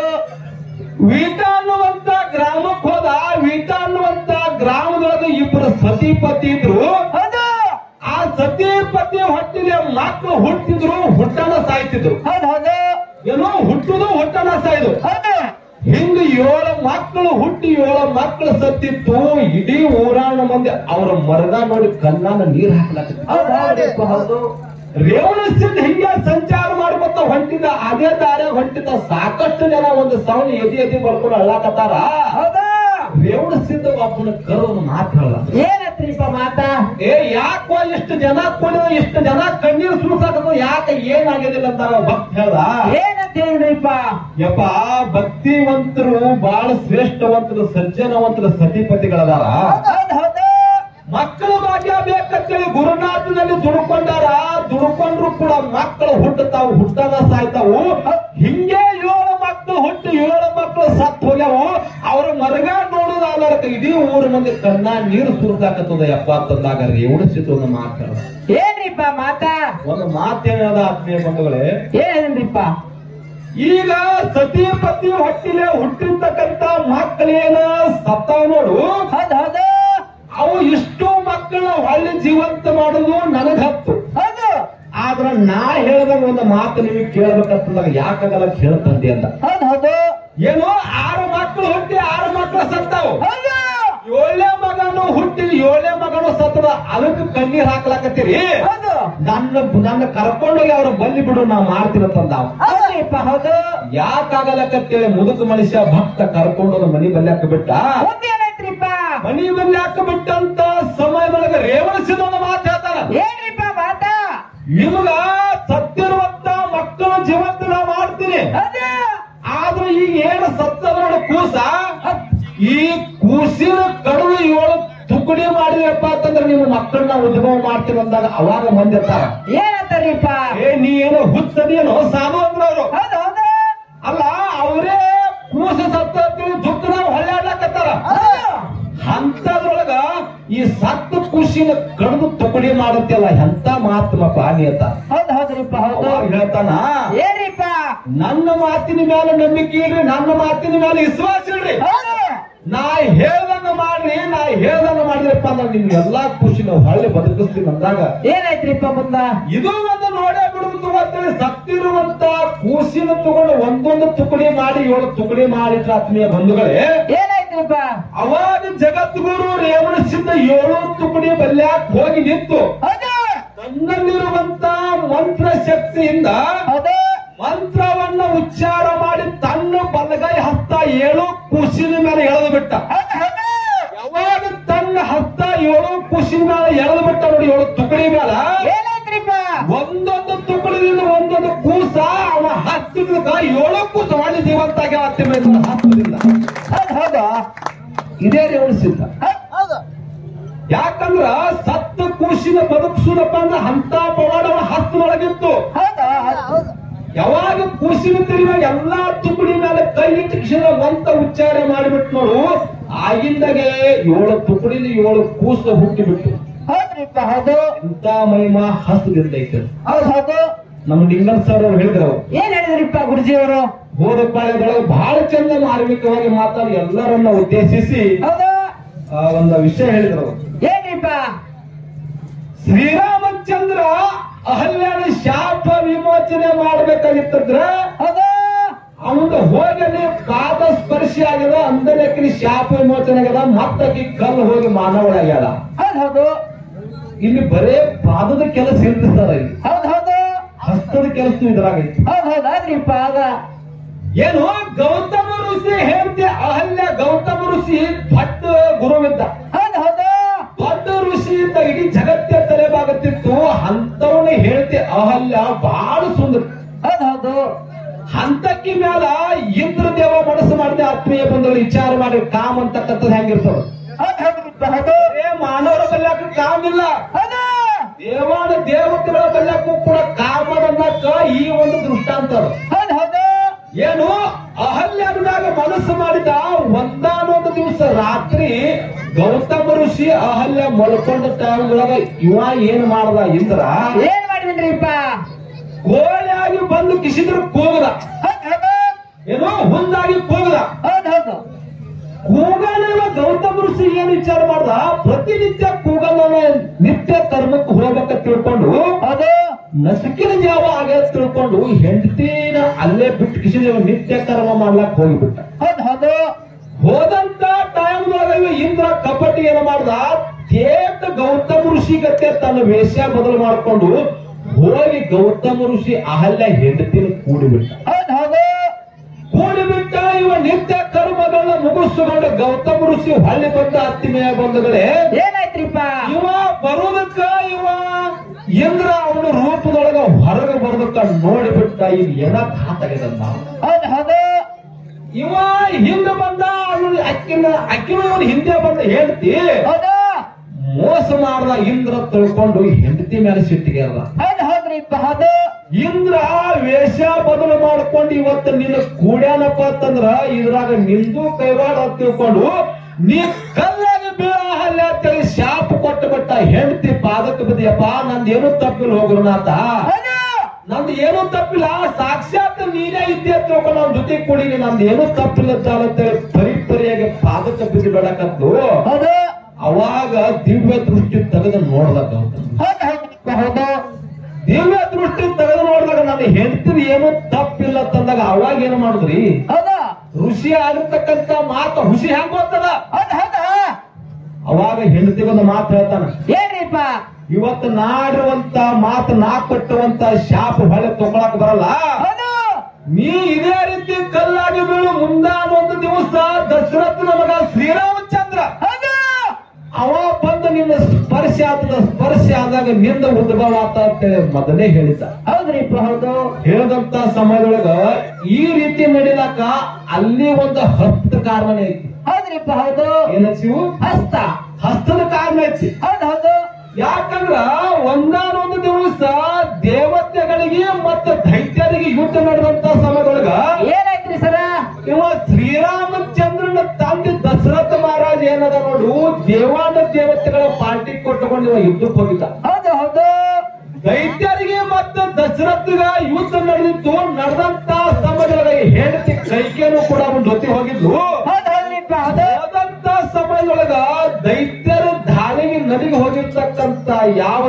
ವೀಟ ಅನ್ನುವಂತ ಗ್ರಾಮಕ್ಕೆ ಹೋದ. ವೀಟ ಅನ್ನುವಂತ ಗ್ರಾಮದೊಳಗ ಇಬ್ಬರು ಸತಿಪತಿ ಇದ್ರು. ಹೌದು ಆ ಸತಿಪತಿ ಹೊಟ್ಟಿಲೆ ಮಕ್ಕಳು ಹುಟ್ಟಿದ್ರು, ಹುಟ್ಟನ ಸಾಯ್ತಿದ್ರು. ಹೌದು ಹೌದು ಏನೋ ಹುಟ್ಟುದು ಹುಟ್ಟನ ಸಾಯ್ದು. ಹೌದು ಹಿಂಗ 7 ಮಕ್ಕಳು ಹುಟ್ಟಿ 7 ಮಕ್ಕಳು ಸತ್ತಿತ್ತು. ಇಡೀ ಊರಾಣ ಮಂದಿ ಅವರ ಮರದ ನೋಡಿ ಕಣ್ಣಾನ ನೀರ್ ಹಾಕ್ಲಾಕ. ಹೌದು ಹೌದ್ರಿಪ್ಪ ಹೌದು. ರೇವಣ ಸಿದ್ಧ ಹಿಂಗೆ ಸಂಚಾರ ಮಾಡ್ಕೊತ ಹೊಂಟಿದ. ಅದೇ ದಾರ ಹೊಂಟಿದ. ಸಾಕಷ್ಟು ಜನ ಒಂದು ಸೌಂಡ್ ಎದಿ ಬರ್ಕೊಂಡು ಅಳ್ಳಾಕತ್ತಾರ. ಹೌದಾ? ರೇವಣ ಸಿದ್ಧ ಒಬ್ಬನ ಕರೋನು ಮಾತು ಹೇಳ. ಏನತ್ರಿಪ್ಪ ಮಾತ? ಯಾಕೋ ಇಷ್ಟು ಜನ ಕೊಡಿದ, ಇಷ್ಟು ಜನ ಕಣ್ಣೀರು ಸುರಿಸಾಕತ್ತ, ಯಾಕೆ ಏನಾಗಿದಿಲ್ಲ ಅಂತಾರ ಭಕ್ತ ಹೇಳ್ದ. ಏನಂತ ಹೇಳಿದ್ರಿಪ್ಪ? ಯಪ್ಪ, ಭಕ್ತಿವಂತರು ಬಹಳ ಶ್ರೇಷ್ಠವಂತರು ಸಜ್ಜನವಂತರು ಸತಿಪತಿಗಳದಾರ. ಹೌದು ಹೌದು ಮಕ್ಕಳ ಭಾಗ್ಯ ಬೇಕಂತೇಳಿ ಗುರುನಾಥನಲ್ಲಿ ದುಡ್ಕೊಂಡಾರ. ದುಡ್ಕೊಂಡ್ರು ಕೂಡ ಮಕ್ಕಳು ಹುಟ್ಟತಾವು, ಹುಟ್ಟದ ಸಾಯ್ತಾವು. ಹಿಂಗೆ 7 ಮಕ್ಕಳು ಹುಟ್ಟಿ 7 ಮಕ್ಕಳು ಸತ್ತು ಹೋಗ್ಯಾವು. ಅವ್ರ ಮರಗ ನೋಡುದಾಲಕ ಇಡೀ ಊರ ಮಂದಿ ಕಣ್ಣ ನೀರು ಸುರಿದಾಕತ್ತದ. ಯಪ್ಪ ತಂದಾಗ ರೇವಣ ಸಿದ್ಧ ಒಂದು ಮಾತು. ಏನ್ರಿಪ್ಪ ಮಾತ? ಒಂದು ಮಾತೇನದ ಆತ್ಮೀಯ ಬಂಧುಗಳೇ? ಏನ್ರಿಪ್ಪ? ಈಗ ಸತಿಪತಿ ಹೊಟ್ಟಿಲೆ ಹುಟ್ಟಿರ್ತಕ್ಕಂತ ಮಕ್ಕಳೇನ ಸತ್ತಾವ ನೋಡು. ಹೌದು ಹೌದು ಅವು ಇಷ್ಟು ಮಕ್ಕಳ ಹೊಳ್ಳಿ ಜೀವಂತ ಮಾಡುದು ನನಗ್ ಹತ್ತು. ಹೌದು ಆದ್ರ ನಾ ಹೇಳ್ದಂಗ ಒಂದು ಮಾತು ನಿಮಗೆ ಕೇಳ್ಬೇಕಂತಂದಾಗ ಯಾಕಾಗಲ್ಲ ಕೇಳ್ತಂದೆ ಅಂತ. ಹೌದು ಹೌದು ಏನು? 6 ಮಕ್ಕಳು ಹುಟ್ಟಿ 6 ಮಕ್ಕಳು ಸತ್ತಾವು. ಹೌದು 7ನೇ ಮಗನು ಹುಟ್ಟಿ 7ನೇ ಮಗನು ಸತ್ತದ. ಅದಕ್ಕೆ ಕಣ್ಣೀರ್ ಹಾಕ್ಲಾಕತ್ತೀರಿ. ಹೌದು ನನ್ನ ಕರ್ಕೊಂಡೋಗಿ ಅವ್ರ ಬಲ್ಲಿ ಬಿಡು, ನಾ ಮಾಡ್ತೀನಂತಂದ. ಹೌದ್ರಿಪ್ಪ ಹೌದು. ಯಾಕಾಗಲಕತ್ತೇಳಿ ಮುದುಕ ಮನುಷ್ಯ ಭಕ್ತ ಕರ್ಕೊಂಡೋಗ ಮನಿ ಬಲ್ಯಾಕ ಬಿಟ್ಟ. ಮುಂದೇನಾಯ್ತ್ರಿಪ್ಪ? ಮನಿ ಬಲ್ಯಾಕ ಬಿಟ್ಟಂತ ಸಮಯದೊಳಗ ರೇವಣ ಸಿದ್ಧ ಒಂದು ಮಾತು ಹೇಳ್ತಾರ. ಏನ್ರಿಪ್ಪ ಮಾತ? ನಿಮಗ ಸತ್ತಿರುವಂತ ಮಕ್ಕಳು ಜೀವಂತ ನಾ ಮಾಡ್ತೀನಿ. ಹೌದು ಆದ್ರೆ ಈಗ ಏನು ಸತ್ತದ ನೋಡು ಕೂಸ, ಈ ಕೂಸಿನ ಕಡುವು 7 ತುಕಡಿ ಮಾಡಿದ್ರಪ್ಪ ಅಂತಂದ್ರೆ ನಿಮ್ಮ ಮಕ್ಕಳನ್ನ ಉದ್ಭವ ಮಾಡ್ತೀನಿ ಅಂದಾಗ ಅವಾಗ ಮಂದಿ ಇರ್ತಾರ. ಏನಂತಾರಿಪ್ಪ? ನೀ ಏನೋ ಹುಚ್ಚದೇನೋ ಸಾಧು ಅಂದ್ರ ಅವರು. ಹೌದು ಹೌದು ಅಲ್ಲ, ಅವರೇ ಕೂಸ ಸತ್ತ ದುಃಖ ನಾವು ಹೊಳ್ಯಾಡ್ಲಾಕತ್ತಾರ. ಅಂತದ್ರೊಳಗ ಈ ಸತ್ತ ಖುಷಿನ ಕಡ್ದು ತುಕಡಿ ಮಾಡುತ್ತಲ್ಲ, ಎಂತ ಮಾತಮ್ಮ ಪಾನಿ ಅಂತ. ಹೌದು ಹೌದ್ರಿಪ್ಪ ಹೌದು. ಹೇಳ್ತಾನ, ಏನ್ರಿಪ್ಪ? ನನ್ನ ಮಾತಿನ ಮೇಲೆ ನಂಬಿಕೆ ಇಡ್ರಿ, ನನ್ನ ಮಾತಿನ ಮೇಲೆ ವಿಶ್ವಾಸ ಇಡ್ರಿ. ಹೌದು ನಾ ಹೇಳ್ದಂಗ ಮಾಡ್ರಿ, ನಾ ಹೇಳ್ದಂಗ ಮಾಡಿದ್ರಪ್ಪ ಅಂದ್ರೆ ನಿಮ್ಗೆ ಎಲ್ಲಾ ಖುಷಿನ ಹೊಳ್ಳಿ ಬದುಕಿಸ್ತೀನಿ ಅಂದಾಗ ಏನಾಯ್ತ್ರಿಪ್ಪ ಮುಂದ? ಇದು ಒಂದು ನೋಡೇ ಬಿಡುವುದು ಅಂತೇಳಿ ಸತ್ತಿರುವಂತ ಕೂಸಿನ ತಗೊಂಡು ಒಂದೊಂದು ತುಕಡಿ ಮಾಡಿ 7 ತುಕಡಿ ಮಾಡಿಟ್ರ ಆತ್ಮೀಯ ಬಂಧುಗಳೇ. ಏನಾಯ್ತ್ರಿಪ್ಪ? ಅವಾಗ ಜಗದ್ಗುರು ರೇವಣ ಸಿದ್ಧ 7 ತುಕಡಿ ಬಲ್ಯಾಕ್ ಹೋಗಿ ನಿಂತು ಹೌದು ತನ್ನಲ್ಲಿರುವಂತ ಮಂತ್ರ ಶಕ್ತಿಯಿಂದ ಹೌದು ಮಂತ್ರವನ್ನ ಉಚ್ಚಾರ ಮಾಡಿ ತನ್ನ ಬಲಗೈ ಹಸ್ತ 7 ಕೂಸಿನ ಮೇಲೆ ಎಳೆದು ಬಿಟ್ಟ. ಹೌದು ಹೌದು ಯಾವಾಗ ತನ್ನ ಹಸ್ತ 7 ಕೂಸಿನ ಮೇಲೆ ಎಳೆದು ಬಿಟ್ಟ ನೋಡಿ, 7 ತುಕಡಿ ಮೇಲೆ ಏನಾಯ್ತ್ರಿಪ್ಪ? ಒಂದೊಂದು ತುಕಡಿ ಗರ್ಭದಿಂದ ಒಂದೊಂದು ಕೂಸ ಅವ ಹತ್ತದಿಂದ 7 ಕೂಸ ಮಾಡಿ ಜೀವಂತಾಗಿ ಹತ್ತಿ ಮೇಲೆ ಹತ್ತದಿಂದ ಹೌದು ಇದೇ ರೇವಣ ಸಿದ್ಧ. ಹೌದು ಯಾಕಂದ್ರ ಸತ್ತ ಕೂಸಿನ ಬದುಕಿಸುದಪ್ಪ ಅಂದ್ರೆ ಅಂತ ಪವಾಡ ಅವನ ಹತ್ತದೊಳಗಿತ್ತು. ಹೌದು ಯಾವಾಗ ಕೂಸಿನ ತಿರುವಾಗ ಎಲ್ಲಾ ತುಕಡಿ ಮೇಲೆ ಕೈ ಇಟ್ಟು ಕ್ಷಣ ಒಂತ ಉಚ್ಚಾರ ಮಾಡಿಬಿಟ್ಟು ನೋಡು, ಆಗಿಂದಾಗೆ 7 ತುಕಡಿನ 7 ಕೂಸ ಹುಟ್ಟಿಬಿಟ್ಟು. ಹೌದ್ರಿಪ್ಪ ಹೌದು ಇಂತ ಮಹಿಮಾ ಹಸ್ತದಿಂದ ಐತೆ. ಹೌದು ನಮ್ ಲಿಂಗನ್ ಸರ್ ಅವ್ರು ಹೇಳಿದ್ರು, ಏನ್ ಹೇಳಿದ್ರಿಪ್ಪ ಗುರುಜಿಯವರು? ಹೋದ ಪಾಳ್ಯದೊಳಗೆ ಬಹಳ ಚಂದ ಮಾರ್ಮಿಕವಾಗಿ ಮಾತಾಡಿ ಎಲ್ಲರನ್ನ ಉದ್ದೇಶಿಸಿ ಹೌದು ಒಂದು ವಿಷಯ ಹೇಳಿದ್ರು. ಏನ್ರಿಪ್ಪ? ಶ್ರೀರಾಮಚಂದ್ರ ಅಹಲ್ಯನ ಶಾಪ ವಿಮೋಚನೆ ಮಾಡ್ಬೇಕಾಗಿತ್ತಂದ್ರ ಹೌದು ಅವನು ಹೋಗಿ ಪಾದ ಸ್ಪರ್ಶಿ ಆಗ್ಯದ, ಅಂದಲಕ್ಕಿ ಶಾಪ ವಿಮೋಚನೆ ಆಗ್ಯದ, ಮತ್ತಕಿ ಕಲ್ಲು ಹೋಗಿ ಮಾನವಳಾಗ್ಯಾಳ. ಹೌದು ಇಲ್ಲಿ ಬರೇ ಪಾದದ ಕೆಲಸ ಇರ್ತಾರೆ, ಇಲ್ಲಿ ಹೌದು ಹಸ್ತದ ಕೆಲಸ ಇದ್ರಾಗೈತಿ. ಹೌದ್ರಿಪ್ಪ ಆಗ ಏನು ಗೌತಮ ಋಷಿ ಹೇಳ್ತಿ ಅಹಲ್ಯ ಗೌತಮ ಋಷಿ ದೊಡ್ಡ ಗುರುವಿದ್ದ, ಹೌದು ದೊಡ್ಡ ಋಷಿಯಿಂದ ಇಡೀ ಜಗತ್ತೇ ತಲೆಬಾಗುತ್ತಿತ್ತು. ಅಂತವನ್ನ ಹೇಳ್ತಿ ಅಹಲ್ಯ ಬಹಳ ಸುಂದರ. ಹೌದು ಹಂತಕ್ಕಿ ಮ್ಯಾಲ ಇಂದ್ರ ದೇವ ಮನಸ್ಸು ಮಾಡಿದೆ, ಆತ್ಮೀಯ ಬಂದವರು ವಿಚಾರ ಮಾಡಿ ಕಾಮ್ ಅಂತಕ್ಕಂಥದ್ದು ಹೆಂಗಿರ್ತದ. ಹೌದ್ರಿಪ್ಪ ಹೌದು ಮಾನವರ ಬಲ್ಯಾಕ ಕಾಮ್ ಇಲ್ಲ, ಹೌದು ದೇವಾನ ದೇವತೆಗಳ ಬಲ್ಯಾಕೂ ಕೂಡ ಕಾಮದನ್ನಕ್ಕ ಈ ಒಂದು ದೃಷ್ಟಾಂತ. ಹೌದು ಏನು ಅಹಲ್ಯದಾಗ ಮನಸ್ಸು ಮಾಡಿದ ಒಂದಾನೊಂದು ದಿವಸ ರಾತ್ರಿ ಗೌತಮ ಋಷಿ ಅಹಲ್ಯ ಮಲ್ಕೊಂಡ ಟೈಮ್ಗಳಾಗ ಇವ ಏನ್ ಮಾಡ್ದ ಇಂದ್ರ, ಏನ್ ಮಾಡಿದ್ರಿಪ್ಪ? ಕೋಳಿಯಾಗಿ ಬಂದು ಕಿಸಿದ್ರ ಕೂಗದ, ಏನೋ ಹುಂದಾಗಿ ಕೂಗದ. ಹೌದು ಕೂಗಲಿರುವ ಗೌತಮ ಋಷಿ ಏನ್ ವಿಚಾರ ಮಾಡ್ದ, ಪ್ರತಿನಿತ್ಯ ಕೂಗಲ ನಿತ್ಯ ಕರ್ಮಕ್ಕೆ ಹೋಗ್ಬೇಕ ತಿಳ್ಕೊಂಡು ಹೌದು ನಸುಕಿನ ಜಾವ ಆಗ ತಿಳ್ಕೊಂಡು ಹೆಂಡತಿನ ಅಲ್ಲೇ ಬಿಟ್ಟು ಕಿಸಿದ ನಿತ್ಯ ಕರ್ಮ ಮಾಡ್ಲಾಕ್ ಹೋಗಿಬಿಟ್ಟ. ಹೌದು ಹೋದಂತ ಟೈಮ್ದೊಳಗ ಇಂದ್ರ ಕಪಟಿ ಏನ ಮಾಡ್ದ, ತೇಟ ಗೌತಮ ಋಷಿ ಗತ್ತೆ ತನ್ನ ವೇಷ ಬದಲು ಮಾಡ್ಕೊಂಡು ಹೋಗಿ ಗೌತಮ ಋಷಿ ಅಹಲ್ಯ ಹೆಂಡತಿನ ಕೂಡಿಬಿಟ್ಟ. ಹೌದು ಕೂಡಿಬಿಟ್ಟ. ಇವ ನಿತ್ಯ ಕರ್ಮಗಳನ್ನ ಮುಗಿಸ್ಕೊಂಡು ಗೌತಮ ಋಷಿ ಹೊಳ್ಳಿ ಬಂದ ಅತ್ತಿಮೆಯ ಬಂಧುಗಳೇ, ಏನಾಯ್ತ್ರಿಪ್ಪ? ಇವ ಬರೋದಕ್ಕ ಇವ ಇಂದ್ರ ಅವನ ರೂಪದೊಳಗ ಹೊರಗೆ ಬರೋದಕ್ಕ ನೋಡಿಬಿಟ್ಟ, ಈಗ ಏನ ಘಾತಾಗಿದಂತ. ಹೌದು ಇವ ಹಿಂದೆ ಬಂದ, ಅಕ್ಕಿನ ಅವನು ಹಿಂದೆ ಬಂದ ಹೇಳ್ತಿ ಹೌದು ಮೋಸ ಮಾಡ್ದ ಇಂದ್ರ ತಿಳ್ಕೊಂಡು ಹೆಂಡತಿ ಮೇಲೆ ಸಿಟ್ಟಿಗೆ ಅದ. ಹೌದ್ರಿಪ್ಪ ಹೌದು ಇಂದ್ರ ವೇಷ ಬದಲು ಮಾಡ್ಕೊಂಡು ಇವತ್ತು ನಿನ್ನ ಕೂಡ್ಯಾನಪ್ಪ ಅಂತಂದ್ರ ಇದ್ರಾಗ ನಿಂದು ಕೈವಾಡ ತಿಳ್ಕೊಂಡು ನೀ ಕಲ್ಲಾಗಿ ಬೀಳಹಲ್ಲ ಅಂತೇಳಿ ಶಾಪ ಕೊಟ್ಟು ಬಿಟ್ಟ. ಹೆಂಡತಿ ಪಾದಕ್ಕೆ ಬಿದ್ದಿಯಪ್ಪ, ನಂದೇನು ತಪ್ಪಿಲ್ಲ ಹೋಗುರುನಾಥ, ನಂದು ಏನೂ ತಪ್ಪಿಲ್ಲ, ಸಾಕ್ಷಾತ್ ನೀನೇ ಇದ್ದೆ ತಿಳ್ಕೊಂಡು ನನ್ನ ಜೊತೆ ಕೂಡಿ ನಂದು ಏನೂ ತಪ್ಪಿಲ್ಲ ಅಂತೇಳಿ ಪರಿಪರಿಯಾಗಿ ಪಾದಕ್ಕೆ ಬಿದ್ದು ಬೇಡಕತ್ತು. ಹೌದು ಅವಾಗ ದಿವ್ಯ ದೃಷ್ಟಿ ತೆಗೆದು ನೋಡ್ದಾಗ ಹೌದು ದಿವ್ಯ ದೃಷ್ಟಿ ತೆಗೆದು ನೋಡಿದಾಗ ನನ್ನ ಹೆಂಡತಿದ ಏನೂ ತಪ್ಪಿಲ್ಲ ತಂದಾಗ ಅವಾಗ ಏನು ಮಾಡಿದ್ರಿ, ಹೌದು ಋಷಿ ಆಗಿರ್ತಕ್ಕಂತ ಮಾತು ಹುಸಿ ಹೆಂಗ್ ಗೊತ್ತದ. ಹೌದು ಅವಾಗ ಹೆಂಡತಿಗೊಂದು ಮಾತು ಹೇಳ್ತಾನ, ಏನ್ರಿಪ್ಪ? ಇವತ್ತು ನಾಡಿರುವಂತ ಮಾತು ನಾ ಕಟ್ಟುವಂತ ಶಾಪ ಹೊಳೆ ತಗೊಳಕ್ ಬರಲ್ಲ, ಹೌದು ನೀ ಇದೇ ರೀತಿ ಕಲ್ಲಾಗಿ ಬೀಳು. ಮುಂದಾನೊಂದು ದಿವಸ ದಶರಥನ ಮಗ ಶ್ರೀರಾಮಚಂದ್ರ ಹೌದು ಅವ ಬಂದು ನಿನ್ನ ಸ್ಪರ್ಶ ಆದಾಗ ನಿಂದ ಉದ್ಭವ ಆತ ಅಂತ ಮೊದಲೇ ಹೇಳಿದ್ದ. ಹೌದ್ರಿಪ್ಪ ಹೌದು ಹೇಳದಂತ ಸಮಯದೊಳಗ ಈ ರೀತಿ ನಡಿಲಾಕ ಅಲ್ಲಿ ಒಂದು ಹಸ್ತ ಕಾರಣ ಐತಿ. ಹೌದ್ರಿಪ್ಪ ಹೌದು ಏನಸಿವು ಹಸ್ತ ಹಸ್ತದ ಕಾರಣ ಐತಿ. ಹೌದು ಯಾಕಂದ್ರ ಒಂದಾನೊಂದು ದಿವಸ ದೇವತೆಗಳಿಗೆ ಮತ್ತು ದೈತ್ಯರಿಗೆ ಯುದ್ಧ ನಡೆದಂತ ಸಮಯದೊಳಗ ಏನಾಯ್ತ್ರಿ ಸರ? ಇವ ಶ್ರೀರಾಮಚಂದ್ರನ ತಂದೆ ದಶರಥ ಮಹಾರಾಜ್ ಏನದ ನೋಡು, ದೇವಾನ ದೇವತೆಗಳ ಪಾರ್ಟಿ ಕೊಟ್ಟುಕೊಂಡು ಇವ ಯುದ್ಧಕ್ಕೆ ಹೋಗಿದ್ದ. ಹೌದು ಹೌದು ದೈತ್ಯರಿಗೆ ಮತ್ತು ದಶರಥಗ ಯುದ್ಧ ನಡೆದಿತ್ತು. ನಡೆದಂತ ಸಮಯದೊಳಗ ಹೆಂಡತಿ ಕೈಕೇನು ಕೂಡ ಅವನ ಜೊತೆ ಹೋಗಿದ್ಲು. ಹೌದ್ರಿಪ್ಪ ಹೌದು ಹೋದಂತ ಸಮಯದೊಳಗ ದೈತ್ಯರ ದಾಳಿಗೆ ನದಿಗೆ ಹೋಗಿರ್ತಕ್ಕಂತ ಯಾವ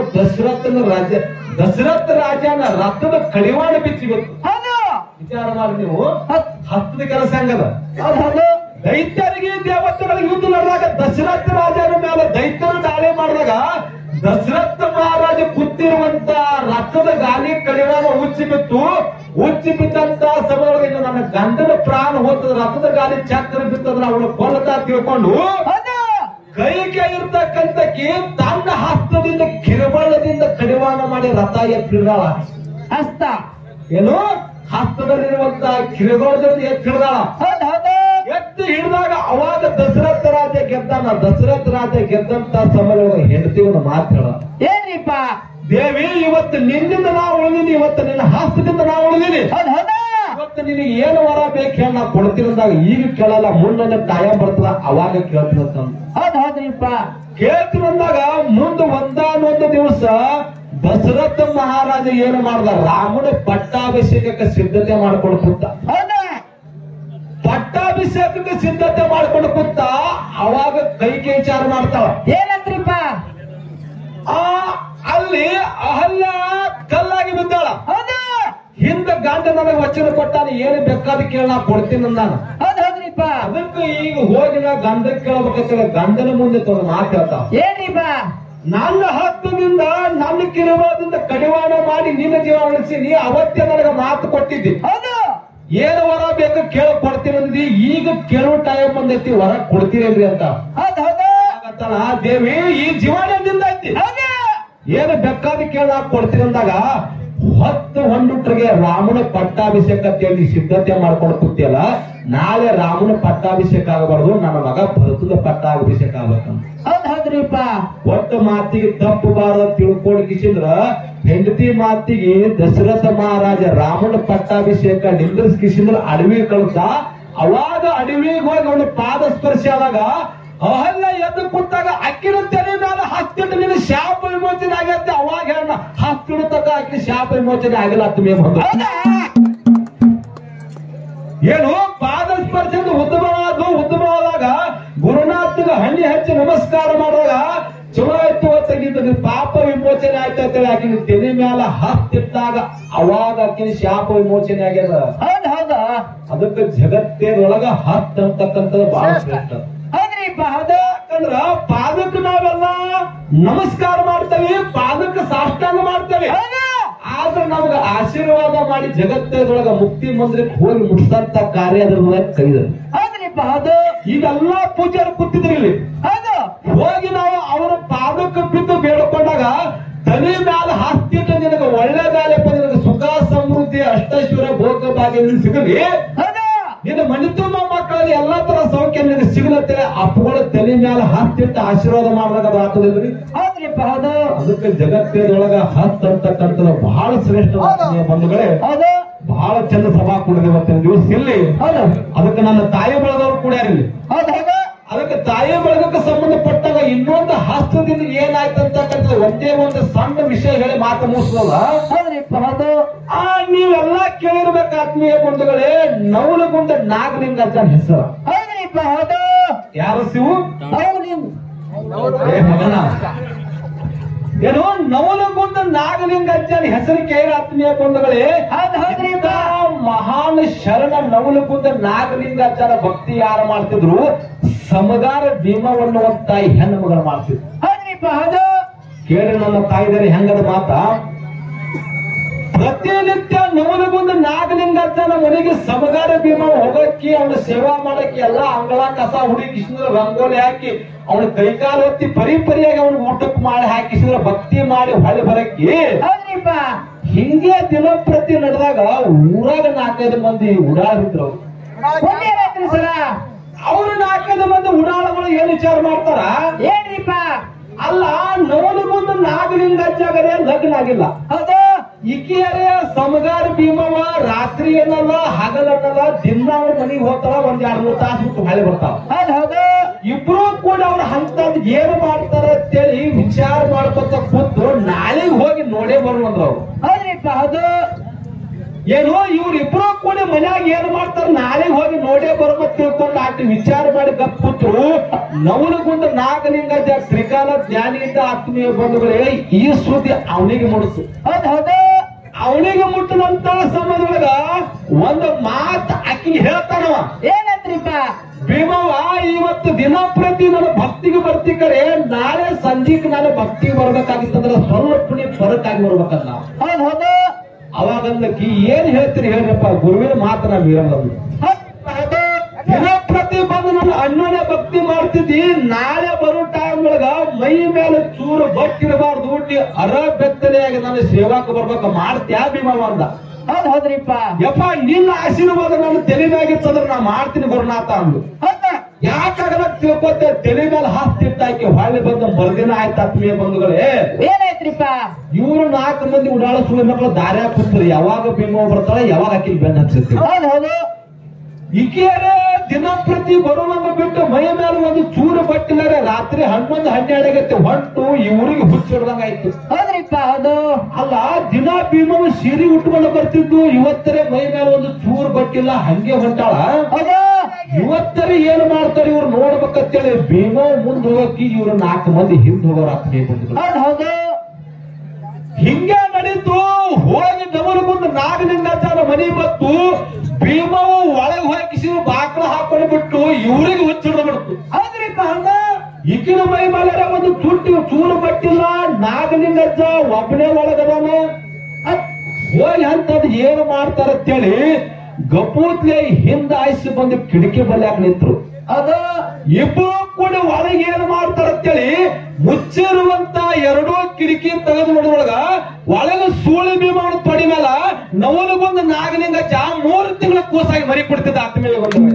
ದಶರಥ ರಾಜನ ರಥದ ಕಡಿವಾಣ ಬಿಚ್ಚಿ ಗೊತ್ತು. ಹೌದು ವಿಚಾರ ಮಾಡಿ ನೀವು, ಹಸ್ತದ ಕೆಲಸ ಹೆಂಗದ. ಹೌದು ದೈತ್ಯರಿಗೆ ದೇವತೆಗಳ ಯುದ್ಧ ನಡೆದಾಗ ದಶರಥ ರಾಜನ ಮೇಲೆ ದೈತ್ಯರು ದಾಳಿ ಮಾಡಿದಾಗ ದಶರಥ ಮಹಾರಾಜ ಕೂತಿರುವಂತ ರಥದ ಗಾಲಿ ಕಡಿವಾಣ ಉಚ್ಚಿ ಬಿದ್ದಂತ ಸಮಯದೊಳಗೆ ನನ್ನ ಗಂಡನ ಪ್ರಾಣ ಹೋಗ್ತದ, ರಥದ ಗಾಲಿ ಚಕ್ರ ಬಿತ್ತಂದ್ರ ಅವಳು ಕೊಲ್ಲತಾ ತಿಳ್ಕೊಂಡು ಕೈಗೆ ಇರ್ತಕ್ಕಂತಕ್ಕೆ ತನ್ನ ಹಸ್ತದಿಂದ ಕಿರುಬಳ್ಳದಿಂದ ಕಡಿವಾಣ ಮಾಡಿ ರಥ ಎತ್ತಿಡಾಳ. ಹಸ್ತ ಏನು ಹಸ್ತದಲ್ಲಿರುವಂತ ಕಿರುಗೋಳದಲ್ಲಿ ಎತ್ತಿ ಹಿಡ್ದಾಳ. ಹೌದು ಹೌದು ಎತ್ತಿ ಹಿಡಿದಾಗ ಅವಾಗ ದಶರಥ ರಾಜ ಗೆದ್ದಾನ. ದಶರಥ ರಾಜ ಗೆದ್ದಂತ ಸಮಯದೊಳಗೆ ಹೆಂಡತಿ ಒಂದು ಮಾತು ಹೇಳ, ಏನ್ರಿಪ್ಪ ದೇವಿ ಇವತ್ತು ನಿನ್ನಿಂದ ನಾ ಉಳಿದೀನಿ, ಇವತ್ತು ನಿನ್ನ ಹಸ್ತದಿಂದ ನಾ ಉಳಿದೀನಿ, ಹೌದು ಹೌದು ಇವತ್ತು ನಿನಗೆ ಏನು ವರ ಬೇಕು ಹೇಳಿ ನಾ ಕೊಡ್ತೀನಿ ಅಂದಾಗ ಈಗ ಕೇಳಲ್ಲ, ಮುಂದೆ ಕಾಯಂ ಬರ್ತದ ಅವಾಗ ಕೇಳ್ತೀನಂತ. ಹೌದು ಹೌದ್ರಿಪ್ಪ ಕೇಳ್ತೀನಿ ಅಂದಾಗ ಮುಂದೆ ಒಂದಾನೊಂದು ದಿವಸ ದಶರಥ ಮಹಾರಾಜ ಏನು ಮಾಡ್ದ, ರಾಮನ ಪಟ್ಟಾಭಿಷೇಕಕ್ಕೆ ಸಿದ್ಧತೆ ಮಾಡ್ಕೊಂಡು ಕೂತ. ಹೌದು ಪಟ್ಟಾಭಿಷೇಕಕ್ಕೆ ಸಿದ್ಧತೆ ಮಾಡ್ಕೊಂಡು ಕೂತ. ಅವಾಗ ಕೈಗೆ ವಿಚಾರ ಮಾಡ್ತಾಳ. ಏನಂತ್ರಿಪ್ಪ ಅಲ್ಲಿ ಅಹಲ್ಯ ಕಲ್ಲಾಗಿ ಬಿದ್ದಾಳ. ಹೌದು ಹಿಂದ ಗಂಡ ನನಗೆ ವಚನ ಕೊಟ್ಟಾನ, ಏನು ಬೇಕಾದ ಕೇಳ ನಾ ಕೊಡ್ತೀನಿ ಅಂದಾನ. ಹೌದು ಹೌದ್ರಿಪ್ಪ ಅದಕ್ಕೆ ಈಗ ಹೋಗಿ ನಾ ಗಂಡ ಕೇಳಬೇಕಂತ ಗಂಡನ ಮುಂದೆ ತೊಗೊಂಡು ಮಾತು ಹೇಳ್ತಾವ. ಏನ್ರಿಪ್ಪ ನನ್ನ ಹಸ್ತದಿಂದ ನನ್ನ ಕಿರುವಾದಿಂದ ಕಡಿವಾಣ ಮಾಡಿ ನಿನ್ನ ಜೀವ ಉಳಿಸಿ, ನೀ ಅವತ್ತೇ ನನಗೆ ಮಾತು ಕೊಟ್ಟಿದ್ದಿ, ಹೌದು ಏನು ವರ ಬೇಕು ಕೇಳ ಕೊಡ್ತೀನಿ ಅಂದಿ, ಈಗ ಕೇಳುವ ಟೈಮ್ ಬಂದೈತಿ, ವರ ಕೊಡ್ತೀರೇನ್ರಿ ಅಂತ. ಹೌದು ಹೌದು ಆಗತ್ತಲ್ಲ ದೇವಿ ಈ ಜೀವನದಿಂದ ಐತಿ, ಹೌದು ಏನು ಬೇಕಾದ ಕೇಳ ಕೊಡ್ತೀನಿ ಅಂದಾಗ 10 ಹೊಂಡುಟ್ರಿಗೆ ರಾಮನ ಪಟ್ಟಾಭಿಷೇಕ ಅಂತೇಳಿ ಸಿದ್ಧತೆ ಮಾಡ್ಕೊಂಡು ಕೂತಿಯಲ್ಲ, ನಾಳೆ ರಾಮನ ಪಟ್ಟಾಭಿಷೇಕ ಆಗಬಾರ್ದು, ನನ್ನ ಮಗ ಭರತನ ಪಟ್ಟಾಭಿಷೇಕ ಆಗ್ಬೇಕಂತ. ಹೌದು ಹೌದ್ರಿಪ್ಪ ಒಟ್ಟು ಮಾತಿಗೆ ತಪ್ಪಬಾರದು ತಿಳ್ಕೊಂಡು ಕಿಸಿದ್ರ ಹೆಂಡತಿ ಮಾತಿಗೆ ದಶರಥ ಮಹಾರಾಜ ರಾಮನ ಪಟ್ಟಾಭಿಷೇಕ ನಿಂದ್ರಿಸಿದ್ರ ಅಡವಿ ಕಳ್ಸ. ಅವಾಗ ಅಡವಿಗೆ ಹೋಗಿ ಅವನು ಪಾದ ಸ್ಪರ್ಶ ಆದಾಗ ಅಹಲ್ಯ ಎದ್ದು ಕೂತಾಗ ಅಕ್ಕಿನ ತೆರೆ ಮೇಲೆ ಹತ್ತಿಟ್ಟು ನಿನ್ನ ಶಾಪ ವಿಮೋಚನೆ ಆಗತ್ತೆ. ಅವಾಗ ಹೇಳ ಹತ್ತಿಡತಕ್ಕ ಅಕ್ಕಿ ಶಾಪ ವಿಮೋಚನೆ ಆಗಿಲ್ಲ ಅಂತ ಮೇ ಬಂದು ಏನು ಪಾದ ಸ್ಪರ್ಶ ಉದ್ಭವವಾದಾಗ ಗುರುನಾಥಗೆ ಹಣ್ಣಿ ಹಚ್ಚಿ ನಮಸ್ಕಾರ ಮಾಡುವಾಗ ಚಲೋ ಆಯ್ತು ತೆಗಿತ ಪಾಪ ವಿಮೋಚನೆ ಆಯ್ತು ಅಂತೇಳಿ ಆಕಿನ ತೆನೆ ಮ್ಯಾಲ ಹತ್ತಿಟ್ಟಾಗ ಅವಾಗ ಆಕಿನ ಶಾಪ ವಿಮೋಚನೆ ಆಗ್ಯದ. ಹೌದು ಹೌದು ಅದಕ್ಕೆ ಜಗತ್ತೇನೊಳಗ ಹತ್ ಅಂತಕ್ಕಂಥದ್ದು ಬಹಳ ಶ್ರೇಷ್ಠ. ಹೌದ್ರಿಪ್ಪ ಹೌದು ಯಾಕಂದ್ರ ಪಾದಕ್ಕೆ ನಾವೆಲ್ಲ ನಮಸ್ಕಾರ ಮಾಡ್ತೇವೆ, ಪಾದಕ್ಕೆ ಸಾಷ್ಟಾಂಗ ಮಾಡ್ತೇವೆ, ಹೌದು ಆದ್ರೆ ನಮ್ಗೆ ಆಶೀರ್ವಾದ ಮಾಡಿ ಜಗತ್ತದೊಳಗ ಮುಕ್ತಿ ಮಂದಿರಕ್ಕೆ ಹೋಗಿ ಮುಟ್ಸಂತ ಕಾರ್ಯ ಅದ್ರೊಳಗೆ ಕೈದ. ಹೌದ್ರಿಪ್ಪ ಹೌದು ಈಗೆಲ್ಲಾ ಪೂಜಾರು ಕೂತಿದ್ರಿ ಇಲ್ಲಿ, ಹೌದು ಹೋಗಿ ನಾವು ಅವರ ಪಾದಕ್ಕೆ ಬಿದ್ದು ಬೇಡ್ಕೊಂಡಾಗ ತಲೆ ಮ್ಯಾಲ ಹತ್ತಿಟ್ಟು ನಿನಗೆ ಒಳ್ಳೇದಾಗಪ್ಪ, ನಿನಗೆ ಸುಖ ಸಮೃದ್ಧಿ ಅಷ್ಟೈಶ್ವರ್ಯ ಭೋಗ ಭಾಗ್ಯ ಸಿಗಲಿ, ಹೌದು ನಿನ್ನ ಮನೆ ತುಂಬ ಮಕ್ಕಳಲ್ಲಿ ಎಲ್ಲಾ ತರ ಸೌಖ್ಯ ನಿನಗೆ ಸಿಗಲತ್ತೇವೆ, ಅಪ್ಪಗಳ ತಲೆ ಮ್ಯಾಲ ಹತ್ತಿಟ್ಟು ಆಶೀರ್ವಾದ ಮಾಡಿದಾಗ ಅದು ಆಗ್ತದಿಲ್ರಿ. ಹೌದ್ರಿಪ್ಪ ಹೌದು ಅದಕ್ಕೆ ಜಗತ್ತಿನೊಳಗ ಹತ್ ಅಂತಕ್ಕಂಥದ್ದು ಬಹಳ ಶ್ರೇಷ್ಠ ಬಂಧುಗಳೇ. ಹೌದು ಬಹಳ ಚಂದ ಸಭಾ ಕೂಡಿದೆ ಇವತ್ತಿನ ದಿವಸ ಇಲ್ಲಿ. ಹೌದು ಅದಕ್ಕೆ ನನ್ನ ತಾಯಿ ಬಳಗವ್ರು ಕೂಡ ಇಲ್ಲಿ. ಹೌದು ಹೌದು ಅದಕ್ಕೆ ತಾಯಿ ಬಳಗಕ್ಕೆ ಸಂಬಂಧಪಟ್ಟಾಗ ಇನ್ನೊಂದು ಹಸ್ತದಿಂದ ಏನಾಯ್ತಂತಕ್ಕಂಥ ಒಂದೇ ಒಂದು ಸಣ್ಣ ವಿಷಯ ಹೇಳಿ ಮಾತು ಮುಗಿಸಲ್ಲ. ಹೌದ್ರಿಪ್ಪ ಹೌದು ನೀವೆಲ್ಲ ಕೇಳಿರ್ಬೇಕು ಆತ್ಮೀಯ ಬಂಧುಗಳೇ, ನವಲಗುಂದ ನಾಗಲಿಂಗಾರ್ಜನ ಹೆಸರು. ಹೌದ್ರಿಪ್ಪ ಹೌದು ಯಾರು ಶಿವು? ಹೌದು ನೀವು ಏ ಮಗನ, ಏನು ನವಲಗುಂದ ನಾಗಲಿಂಗಾರ್ಜನ ಹೆಸರು ಕೇಳಿ ಆತ್ಮೀಯ ಬಂಧುಗಳೇ, ಹೌದು ಹೌದ್ರಿಪ್ಪ ಮಹಾನ್ ಶರಣ ನವಲಗುಂದ ನಾಗಲಿಂಗಾರ್ಜನ ಭಕ್ತಿ ಯಾರು ಮಾಡ್ತಿದ್ರು? ಸಮಗಾರ ಭೀಮವನ್ನು ತಾಯಿ ಹೆಣ್ಣು ಮಗಳು ಮಾಡ್ತಿದ್ರು. ಹೌದ್ರಿಪ್ಪ ಹೌದು ಕೇಳಿ ನನ್ನ ತಾಯಿದರೆ ಹೆಂಗದ ಮಾತ. ಪ್ರತಿನಿತ್ಯ ನವಲಗುಂದ ನಾಗಲಿಂಗಾರ್ಜನ ಮನೆಗೆ ಸಮಗಾರ ಭೀಮ ಹೋಗಕ್ಕೆ, ಅವನ ಸೇವಾ ಮಾಡಕ್ಕೆ ಎಲ್ಲ ಅಂಗಳ ಕಸ ಹುಡುಕಿಸಿದ್ರೆ ರಂಗೋಲಿ ಹಾಕಿ ಅವನ ಕೈಕಾಲು ಹೊತ್ತಿ ಪರಿಪರಿಯಾಗಿ ಅವನ ಊಟಕ್ಕೆ ಮಾಡಿ ಹಾಕಿಸಿದ್ರೆ ಭಕ್ತಿ ಮಾಡಿ ಹೊಳೆ ಬರಕ್ಕೆ. ಹೌದ್ರಿಪ್ಪ ಹಿಂಗೆ ದಿನಪ್ರತಿ ನಡೆದಾಗ ಊರಾಗ 4-5 ಮಂದಿ ಉಡಾಳಿದ್ರು. ಒಂದೇ ರಾತ್ರಿ ಸರ ಅವರು 4-5 ಮಂದಿ ಉಡಾಳಗಳು ಏನ್ ವಿಚಾರ ಮಾಡ್ತಾರ? ಏನ್ರಿಪ್ಪ ಅಲ್ಲ, ನವಲಗುಂದ ನಾಗಲಿಂಗಾರ್ಜಗರೇ ಲಗ್ನ ಆಗಿಲ್ಲ. ಹೌದು ಈಕೆಯರೇ ಸಮಗಾರ ಭೀಮವ ರಾತ್ರಿ ಏನಲ್ಲ ಹಗಲನ್ನಲ್ಲ ದಿನ ಅವ್ರ ಮನೆಗೆ ಹೋಗ್ತಾರ, 1-2-3 ತಾಸು ಬಿಟ್ಟು ಹೊಳೆ ಬರ್ತಾವ. ಹೌದು ಹೌದು ಇಬ್ರು ಕೂಡ ಅವ್ರ ಹಂತದ್ ಏನು ಮಾಡ್ತಾರ ಅಂತೇಳಿ ವಿಚಾರ ಮಾಡ್ಕೊತ ಕೂತು ನಾಳೆಗೆ ಹೋಗಿ ನೋಡೇ ಬರುವಂದ್ರ ಅವ್ರು. ಹೌದ್ರಿಪ್ಪ ಹೌದು ಏನು ಇವ್ರಿಬ್ರು ಕೂಡ ಮನ್ಯಾಗ ಏನ್ ಮಾಡ್ತಾರ ನಾಳೆಗೆ ಹೋಗಿ ನೋಡೇ ಬರ್ಬೇಕು ತಿಳ್ಕೊಂಡು ಆಟ ವಿಚಾರ ಮಾಡಿ ಗಪ್ಪುತ್ರು. ನವಲಗುಂದ ನಾಗಲಿಂಗಾರ್ಜ ತ್ರಿಕಾಲ ಜ್ಞಾನಿಯಿಂದ ಆತ್ಮೀಯ ಬಂಧುಗಳೇ, ಈ ಸುದ್ದಿ ಅವನಿಗೆ ಮುಡಿಸು. ಹೌದು ಹೌದು ಅವನಿಗೆ ಮುಟ್ಟಿದಂತ ಸಮಯದೊಳಗ ಒಂದು ಮಾತು ಆಕಿ ಹೇಳ್ತಾನವ. ಏನಂತ್ರಿಪ್ಪ ಭೀಮವ್ವ, ಇವತ್ತು ದಿನಪ್ರತಿ ನನ್ನ ಭಕ್ತಿಗೆ ಬರ್ತಿ ಕರೆ, ನಾಳೆ ಸಂಜೆಗೆ ನಾನು ಭಕ್ತಿಗೆ ಬರ್ಬೇಕಾಗಿತ್ತಂದ್ರೆ ಸ್ವಲ್ಪ ನೀವು ಫರಕಾಗಿ ಬರ್ಬೇಕಲ್ಲ. ಹೌದು ಹೌದು ಅವಾಗಂದಕ್ಕಿ ಏನ್ ಹೇಳ್ತೀರಿ ಹೇಳ್ರಪ್ಪ, ಗುರುವಿನ ಮಾತು ನಾ ಮೀರಲ್ಲ. ಹೌದು ದಿನಪ್ರತಿ ಬಂದು ನನ್ನ ಅಣ್ಣನೇ ಭಕ್ತಿ ಮಾಡ್ತಿದ್ದಿ, ನಾಳೆ ಬರೋ ಟೈಮ್ ಅಂದೊಳಗ ಮೈ ಮೇಲೆ ಚೂರು ಬಟ್ಟಿರಬಾರ್ದು, ನೀ ಅರ ಬೆತ್ತಲೆಯಾಗಿ ನನ್ನ ಸೇವಾಕ ಬರ್ಬೇಕ ಮಾಡ್ತ್ಯಾ ಭೀಮವ್ವ ಅಂದ. ಹೌದ್ ಹೌದ್ರಿಪ್ಪ. ಯಪ್ಪ ನಿನ್ನ ಆಶೀರ್ವಾದ ನನ್ನ ತಲೆ ಮ್ಯಾಗಿತ್ತಂದ್ರೆ ನಾ ಮಾಡ್ತೀನಿ ಗುರುನಾಥ ಅಂದು. ಯಾಕಾಗಲ್ಲ ತಿಳ್ಕೊತೆ, ತಲೆ ಮೇಲೆ ಹಾಸ್ತಿಟ್ಟಾಕಿ ಹೊಳ್ಳಿ ಬಂದ ಮರುದಿನ ಆಯ್ತು. ಆತ್ಮೀಯ ಬಂಧುಗಳೇ, ಏನಾಯ್ತ್ರಿಪ್ಪ? ಇವ್ರು 4 ಮಂದಿ ಉಡಾಳ ಸುಳ್ಳು ಮಕ್ಕಳು ದಾರ್ಯಾಗ ಕೂತ್ರಿ. ಯಾವಾಗ ಭೀಮವ್ವ ಬರ್ತಾಳೆ, ಯಾವಾಗ ಆಕಿ ಬೆನ್ನ ಹಚ್ಚಿರ್ತೀವಿ. ಹೌದ್ ಹೌದು. ಈಕೆಯರೇ ದಿನಪ್ರತಿ ಬರುವಂಗ ಬಿಟ್ಟು ಮೈ ಮೇಲೆ ಒಂದು ಚೂರು ಬಟ್ಟಿಲಾರೆ ರಾತ್ರಿ 11, 12 ಆಗತ್ತೆ ಹೊಂಟು ಇವ್ರಿಗೆ ಹುಚ್ಚಿಡ್ದಂಗ ಆಯ್ತು. ಹೌದ್ರಿಪ್ಪ ಹೌದು. ಅಲ್ಲ, ದಿನ ಭೀಮವ್ವ ಸೀರೆ ಉಟ್ಕೊಂಡು ಬರ್ತಿದ್ದು, ಇವತ್ತರೇ ಮೈ ಮೇಲೆ ಒಂದು ಚೂರು ಬಟ್ಟಿಲ್ಲ ಹಂಗೆ ಹೊಂಟಾಳ. ಹೌದು. ಇವತ್ತರೇ ಏನ್ ಮಾಡ್ತಾರೆ ಇವ್ರು ನೋಡ್ಬೇಕಂತೇಳಿ ಭೀಮವ್ವ ಮುಂದೆ ಹೋಗಕ್ಕೆ ಇವ್ರು 4 ಮಂದಿ ಹಿಂದೆ ಹೋಗೋರ. ಹೌದ್ ಹೌದು. ಹಿಂಗೆ ನಡೀತು. ಹೋಗಿ ನಮನ ಮುಂದೆ ನಾಗಲಿಂಗಾಚಾರ ಮನಿ ಬತ್ತು. ಭೀಮವ್ವ ಒಳಗೆ ಹಾಕಿಸಿ ಬಾಕ್ಲ ಹಾಕೊಂಡು ಬಿಟ್ಟು ಇವ್ರಿಗೆ ಹುಚ್ಚಿಡ್ದು ಬಿಡ್ತು. ಹೌದ್ರಿಪ್ಪ ಹೌದು. ಈಗಿನ ಮೈ ಮೇಲೆ ಒಂದು ಚೂರು ಬಟ್ಟಿಲ್ಲ. ನಾಗಲಿಂಗಜ್ಜ ಒಬ್ಬನೇ ಒಳಗದಾನ. ಹೋಗಿ ಅಂತದ್ ಏನು ಮಾಡ್ತಾರಂತೇಳಿ ಗಪೂತ್ಲೆ ಹಿಂದ ಆಯ್ಸಿ ಬಂದು ಕಿಟಕಿ ಬಲ್ಯಾಕ ನಿಂತ್ರು. ಅದು ಇಬ್ಬರು ಕೂಡ ಒಳಗೆ ಏನು ಮಾಡ್ತಾರಂತೇಳಿ ಮುಚ್ಚಿರುವಂತ 2 ಕಿಟಕಿ ತೆಗೆದು ನೋಡಿದೊಳಗ ಒಳಗ ಸೂಳಿ ಭೀಮವ್ವನ ತೊಡಿ ಮೇಲ ನವಲಗೊಂದು ನಾಗಲಿಂಗಜ್ಜ 3 ತಿಂಗಳ ಕೂಸಾಗಿ ಮರಿ ಕೊಡ್ತಿದ್ದ. ಆತ್ಮೀಯ ಬಂಧುಗಳೇ,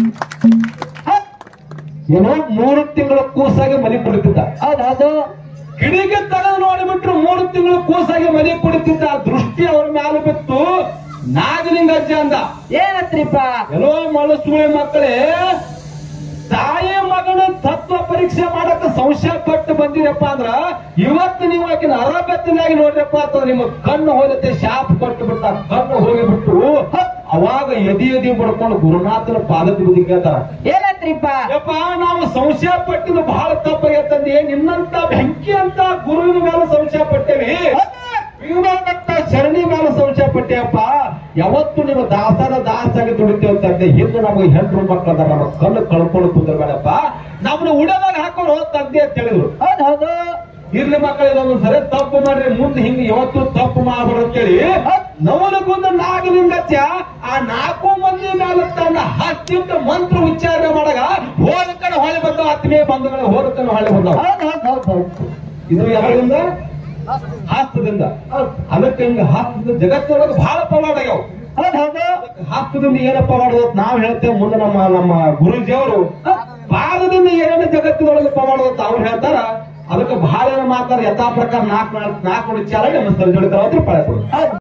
ಏನೋ 3 ತಿಂಗಳ ಕೂಸಾಗಿ ಮರಿ ಕೊಡ್ತಿದ್ದ. ಹೌದ್ ಹೌದು. ಕಿಡಿಗೆ ತೆಗೆದು ನೋಡಿಬಿಟ್ರು 3 ತಿಂಗಳು ಕೂಸಾಗಿ ಮರಿ ಕೊಡ್ತಿದ್ದ. ದೃಷ್ಟಿ ಅವ್ರ ಮ್ಯಾಲ ಬಿತ್ತು. ನಾಗಲಿಂಗಜ್ಜ ಅಂದ, ಏನತ್ರಿಪ್ಪ? ಎಲ್ಲೋ ಮಳಸುಳೆ ಮಕ್ಕಳೇ, ತಾಯಿ ಮಗನ ತತ್ವ ಪರೀಕ್ಷೆ ಮಾಡಕ್ಕೆ ಸಂಶಯ ಪಟ್ಟು ಬಂದಿರಪ್ಪ ಅಂದ್ರ ಇವತ್ತು ನೀವು ಆಕಿನ ಅರಬೆತ್ತನಾಗಿ ನೋಡ್ರಪ್ಪ ಅಂತ ನಿಮ್ಮ ಕಣ್ಣು ಹೋಲತ್ತೆ ಶಾಪ್ ಕೊಟ್ಟು ಬಿಟ್ಟ. ಕಣ್ಣು ಹೋಗಿಬಿಟ್ಟು ಅವಾಗ ಎದಿ ಬಡ್ಕೊಂಡು ಗುರುನಾಥನ ಪಾದಕ್ಕೆ ಬುದ್ಧಿ ಕೇಳ್ತಾರ. ಏನತ್ರಿಪ್ಪ? ಯಪ್ಪ, ನಾವು ಸಂಶಯ ಪಟ್ಟಿದ್ದು ಬಹಳ ತಪ್ಪಾಗತ್ತಂದಿ. ನಿನ್ನಂತ ಬೆಂಕಿ ಅಂತ ಗುರುವಿನ ಮೇಲೆ ಸಂಶಯ ಪಟ್ಟೇವಿ, ಭೀಮವ್ವನಂತ ಶರಣಿ ಮೇಲೆ ಸಂಶಯ ಪಟ್ಟೆಯಪ್ಪ. ಯಾವತ್ತು ನಿಮ್ಮ ದಾಸಾಗಿ ದುಡಿತೇವೆ ಅಂತಂದೆ. ಹಿಂದೆ ನಮಗೆ ಹೆಣ್ಣು ಮಕ್ಕಳದ ನಮ್ಮ ಕಣ್ಣು ಕಳ್ಕೊಂಡು ಕುಂದಿರ್ಬೇಡಪ್ಪ, ನಮ್ಮನ್ನ ಉಡದಾಗ ಹಾಕೊಂಡು ಹೋಗ್ತಂದೆ ಅಂತ ಹೇಳಿದ್ರು. ಹೌದ್ ಹೌದು. ಇರ್ಲಿ ಮಕ್ಕಳಿಗೆ ಒಂದು ಸರಿ ತಪ್ಪು ಮಾಡ್ರಿ, ಮುಂದೆ ಹಿಂಗೆ ಯಾವತ್ತು ತಪ್ಪು ಮಾಡ್ಬಾರ್ದು ಅಂತೇಳಿ ನವಲಗುಂದ ನಾಗಲಿಂಗಜ್ಜ ಆ 4 ಮಂದಿ ಮೇಲೆ ತನ್ನ ಹತ್ತಿಂದ ಮಂತ್ರ ಉಚ್ಚಾರಣೆ ಮಾಡಾಗ ಹೋದಕ್ಕನ ಹೊಳೆ ಬಂದವ. ಆತ್ಮೀಯ ಬಂಧುಗಳು, ಹೋದಕ್ಕನ ಹೊಳೆ ಬಂದವ. ಹೌದ್ ಹೌದ್ ಹೌದ್ ಹೌದು. ಇದು ಯಾರಿಂದ? ಹಾಸ್ತದಿಂದ. ಅದಕ್ಕೆ ಹಿಂಗ ಹಾಸ್ತದ ಜಗತ್ತಿನೊಳಗೆ ಬಹಳ ಪವಾಡ ಆಗ್ಯಾವ. ಹೌದ್ ಹೌದು. ಹಾಸ್ತದಿಂದ ಏನಪ್ಪ ಮಾಡೋದು ನಾವ್ ಹೇಳ್ತೇವೆ. ಮುಂದೆ ನಮ್ಮ ಗುರುಜಿಯವರು ಪಾದದಿಂದ ಏನೇನು ಜಗತ್ತಿನೊಳಗೆ ಪವಾಡ ಅವ್ರು ಹೇಳ್ತಾರ. ಅದಕ್ಕೆ ಬಹಳ ಮಾತಾಡ ಯಥಾ ಪ್ರಕಾರ 4 ವಿಚಾರ ನಮ್ಮ ಸರ್ಜೋಡಿಕರ ಪಳೆ ಕೊಡು.